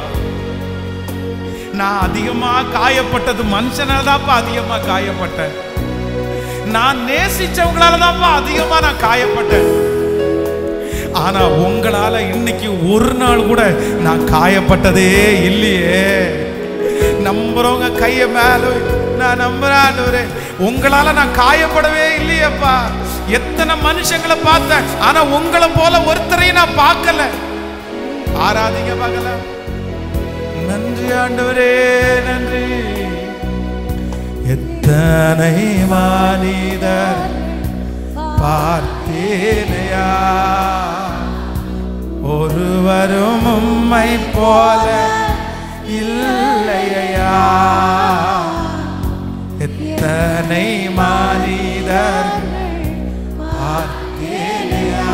நான் அதிகமா காயப்பட்டது மனுஷனால தான்ப்பா அதிகமா காயப்பட்டேன். நான் நேசிச்சவங்களால தான்ப்பா அதிகமா நான் காயப்பட்டேன். ஆனா உங்களால இன்னைக்கு ஒரு நாள் கூட நான் காயப்பட்டதே இல்லையே. நம்புறவங்க கைய மேல நான் நம்புறேன், உங்களால நான் காயப்படவே இல்லையப்பா. எத்தனை மனுஷங்களை பார்த்தேன், ஆனா உங்களை போல ஒருத்தரையும் நான் பார்க்கல. ஆராதிங்க பார்க்கல. நன்றி ஆண்டவரே, நன்றி. எத்தனை மனிதர் பார்த்தேனையா, ஒருவரும் உம்மை போல இல்லையா. எத்தனை மனிதர் பார்த்தேனையா,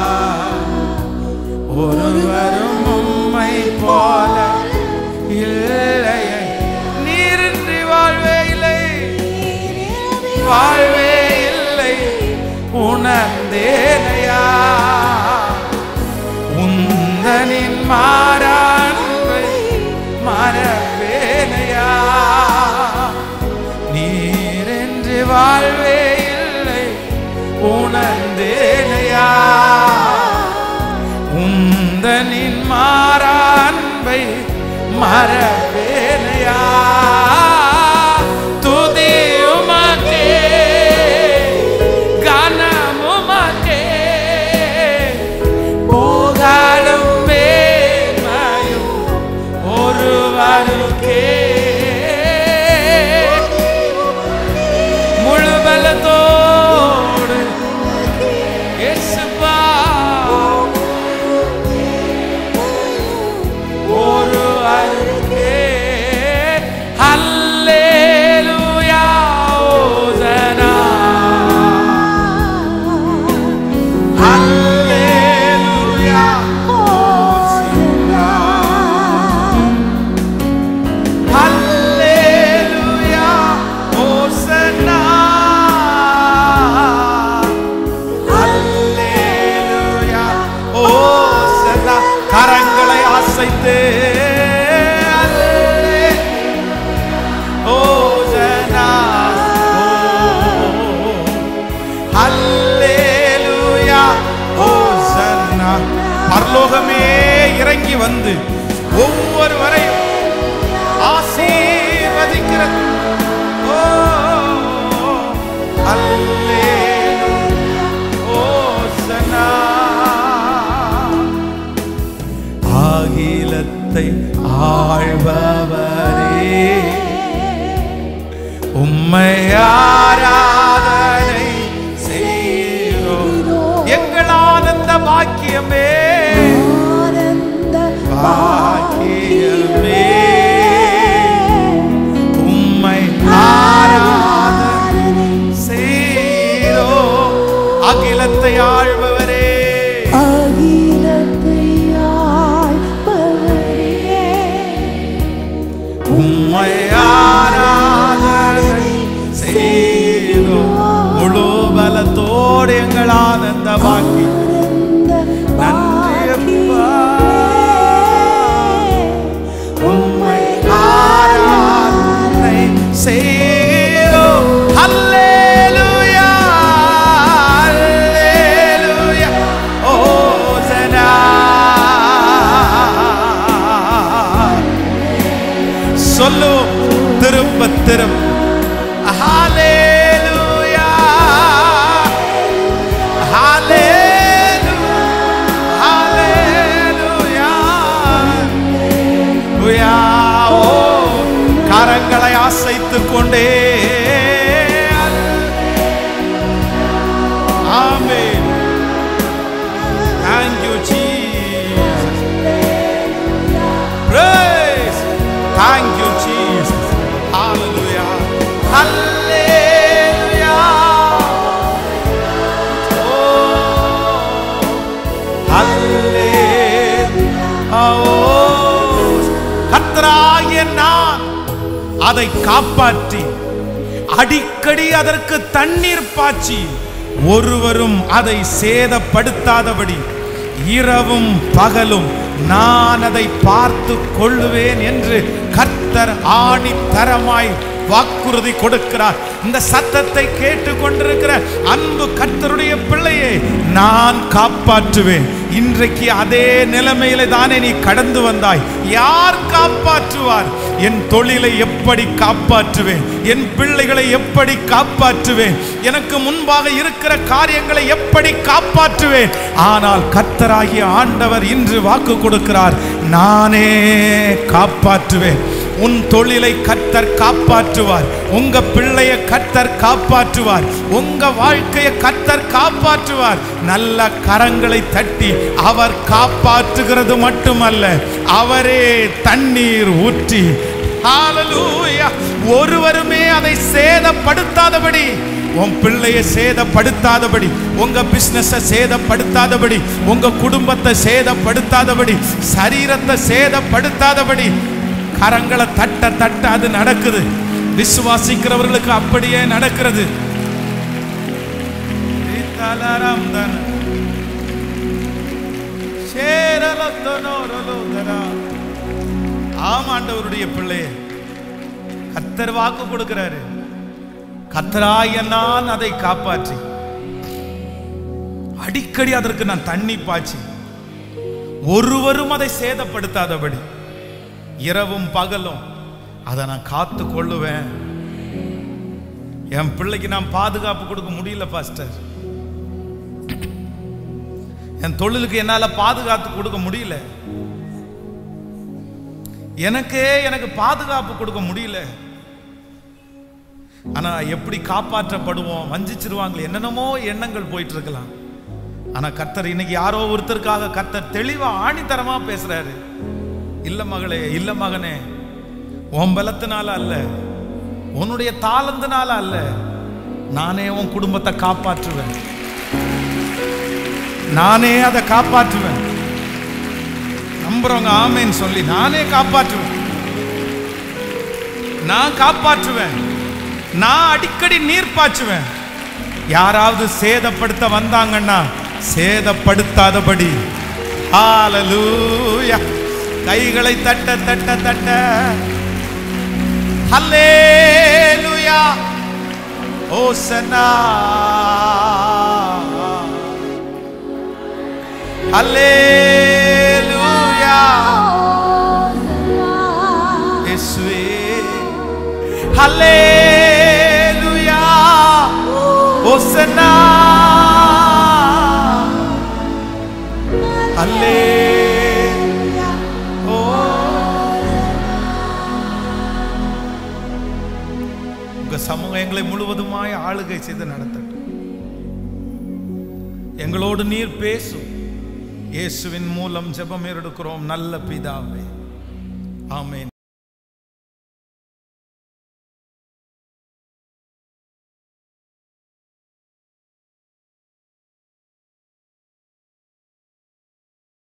ஒருவரும் உம்மை போல இல்லையா. நீரின்றி வாழ்வே இல்லை, வாழ்வே இல்லை உணர்ந்தேனையா. உந்தனின் மாறான்பை மறவேனையா. நீரின்றி வாழ்வே இல்லை உணர்ந்தேனையா. உந்தனின் மாறான்பை மறவேனையா. துதி உமக்கே, கனம் உமக்கே, புகழும் மேன்மையும் ஒருவருக்கே. முழு பலத்தோடு இயேசுவா ஒருவருக்கே. ஹல்லேலூயா ஓசனா, ஹல்லேலூயா ஓசனா, ஹல்லேலூயா ஓசனா, ஹல்லேலூயா ஓசனா. கரங்களை அசைத்து பரலோகமே இறங்கி வந்து ஒவ்வொருவரையும் ஆசீர்வதிக்கிறது. ஓ அல்லேலூயா ஓசனா. அகிலத்தை ஆள்பவரே, உம்மை ஆராதனை செய்கிறோம். எங்கள் ஆனந்த பாக்கியமே, பாக்கியமே, உம்மை ஆராதனை செய்கிறோம். அகிலத்தை ஆள்பவரே, அகிலத்தை ஆள்பவரே, உம்மை ஆராதனை செய்கிறோம். முழு பலத்தோடு எங்கள் ஆனந்த பாக்கியம். நன்றி அப்பா, உம்மை ஆராதனை செய்கிறோம். ஹல்லேலூயா, ஹல்லேலூயா ஓசனா. சொல்லுவோம் திரும்ப திரும்ப. ஹல்லேலூயா, ஹல்லேலூயா, ஹல்லேலூயா. ஓ கரங்களை அசைத்துக் கொண்டே. ஆமென். Thank you Jesus. Praise. Thank you Jesus. Hallelujah. Hallelujah. Oh. Hallelujah. கர்த்தராகிய நான் அதை காப்பாற்றி அடிக்கடி அதற்கு தண்ணீர் பாய்ச்சி ஒருவரும் அதை சேதப்படுத்தாதபடி இரவும் பகலும் நான் அதை பார்த்து கொள்ளுவேன் என்று கர்த்தர் ஆணித்தரமாய் வாக்குறுதி கொடுக்கிறார். இந்த சத்தத்தை கேட்டு கொண்டிருக்கிற அன்பு கர்த்தருடைய பிள்ளையை நான் காப்பாற்றுவேன். இன்றைக்கு அதே நிலைமையில தானே நீ கடந்து வந்தாய். யார் காப்பாற்றுவார்? என் தொழிலை எப்படி காப்பாற்றுவேன்? என் பிள்ளைகளை எப்படி காப்பாற்றுவேன்? எனக்கு முன்பாக இருக்கிற காரியங்களை எப்படி காப்பாற்றுவேன்? ஆனால் கர்த்தராகிய ஆண்டவர் இன்று வாக்கு கொடுக்கிறார், நானே காப்பாற்றுவேன். உன் தொழிலை கர்த்தர் காப்பாற்றுவார். உங்க பிள்ளையை கர்த்தர் காப்பாற்றுவார். உங்க வாழ்க்கையை கர்த்தர் காப்பாற்றுவார். நல்ல கரங்களை தட்டி அவர் காப்பாற்றுகிறது மட்டுமல்ல, அவரே தண்ணீர் ஊற்றி ஹல்லேலூயா ஒருவருமே அதை சேதப்படுத்தாதபடி, உன் பிள்ளையை சேதப்படுத்தாதபடி, உங்க பிசினஸ் சேதப்படுத்தாதபடி, உங்க குடும்பத்தை சேதப்படுத்தாதபடி, சரீரத்தை சேதப்படுத்தாதபடி கரங்களை தட்ட தட்ட அது நடக்குது. விசுவாசிக்கிறவர்களுக்கு அப்படியே நடக்கிறது. ஆமாண்டவருடைய பிள்ளையே, கர்த்தர் வாக்கு கொடுக்கிறாரு, கர்த்தராகிய நான் அதை காப்பாற்றி அடிக்கடி அதற்கு நான் தண்ணி பாய்ச்சி ஒருவரும் அதை சேதப்படுத்தாதபடி இரவும் பகலும் அதை நான் காத்து கொள்ளுவேன். என் பிள்ளைக்கு நான் பாதுகாப்பு கொடுக்க முடியல பாஸ்டர், என் தொழிலுக்கு என்னால பாதுகாத்து கொடுக்க முடியல, எனக்கே எனக்கு பாதுகாப்பு கொடுக்க முடியல. ஆனா எப்படி காப்பாற்றப்படுவோம்? வஞ்சிச்சிருவாங்களே, என்னென்னமோ எண்ணங்கள் போயிட்டு இருக்கலாம். ஆனா கர்த்தர் இன்னைக்கு யாரோ ஒருத்தருக்காக கர்த்தர் தெளிவா ஆணித்தரமா பேசுறாரு. இல்ல மகளே, இல்ல மகனே, உன் பலத்தினால அல்ல, உன்னுடைய தாளந்தினால அல்ல, நானே உன் குடும்பத்தை காப்பாற்றுவேன், நானே அதை காப்பாற்றுவேன். நம்புறவங்க ஆமேன்னு சொல்லி, நானே காப்பாற்றுவேன், நான் காப்பாற்றுவேன், நான் அடிக்கடி நீர் பாய்ச்சுவேன். யாராவது சேதப்படுத்த வந்தாங்கன்னா சேதப்படுத்தாதபடி. ஹல்லேலூயா கைகளை தட்ட தட்ட தட்ட ஹல்லேலூயா ஓசன்னா ஹல்லேலூயா இயேசுவே ஹல்லேலூயா ஓசன்னா ஹல்லேலூயா. சமூகம் எங்களை முழுவதுமாய் ஆளுகை செய்து நடத்தட்டும். எங்களோடு நீர் பேசும். இயேசுவின் மூலம் ஜெபம் எடுக்கிறோம் நல்ல பிதாவே, ஆமென்.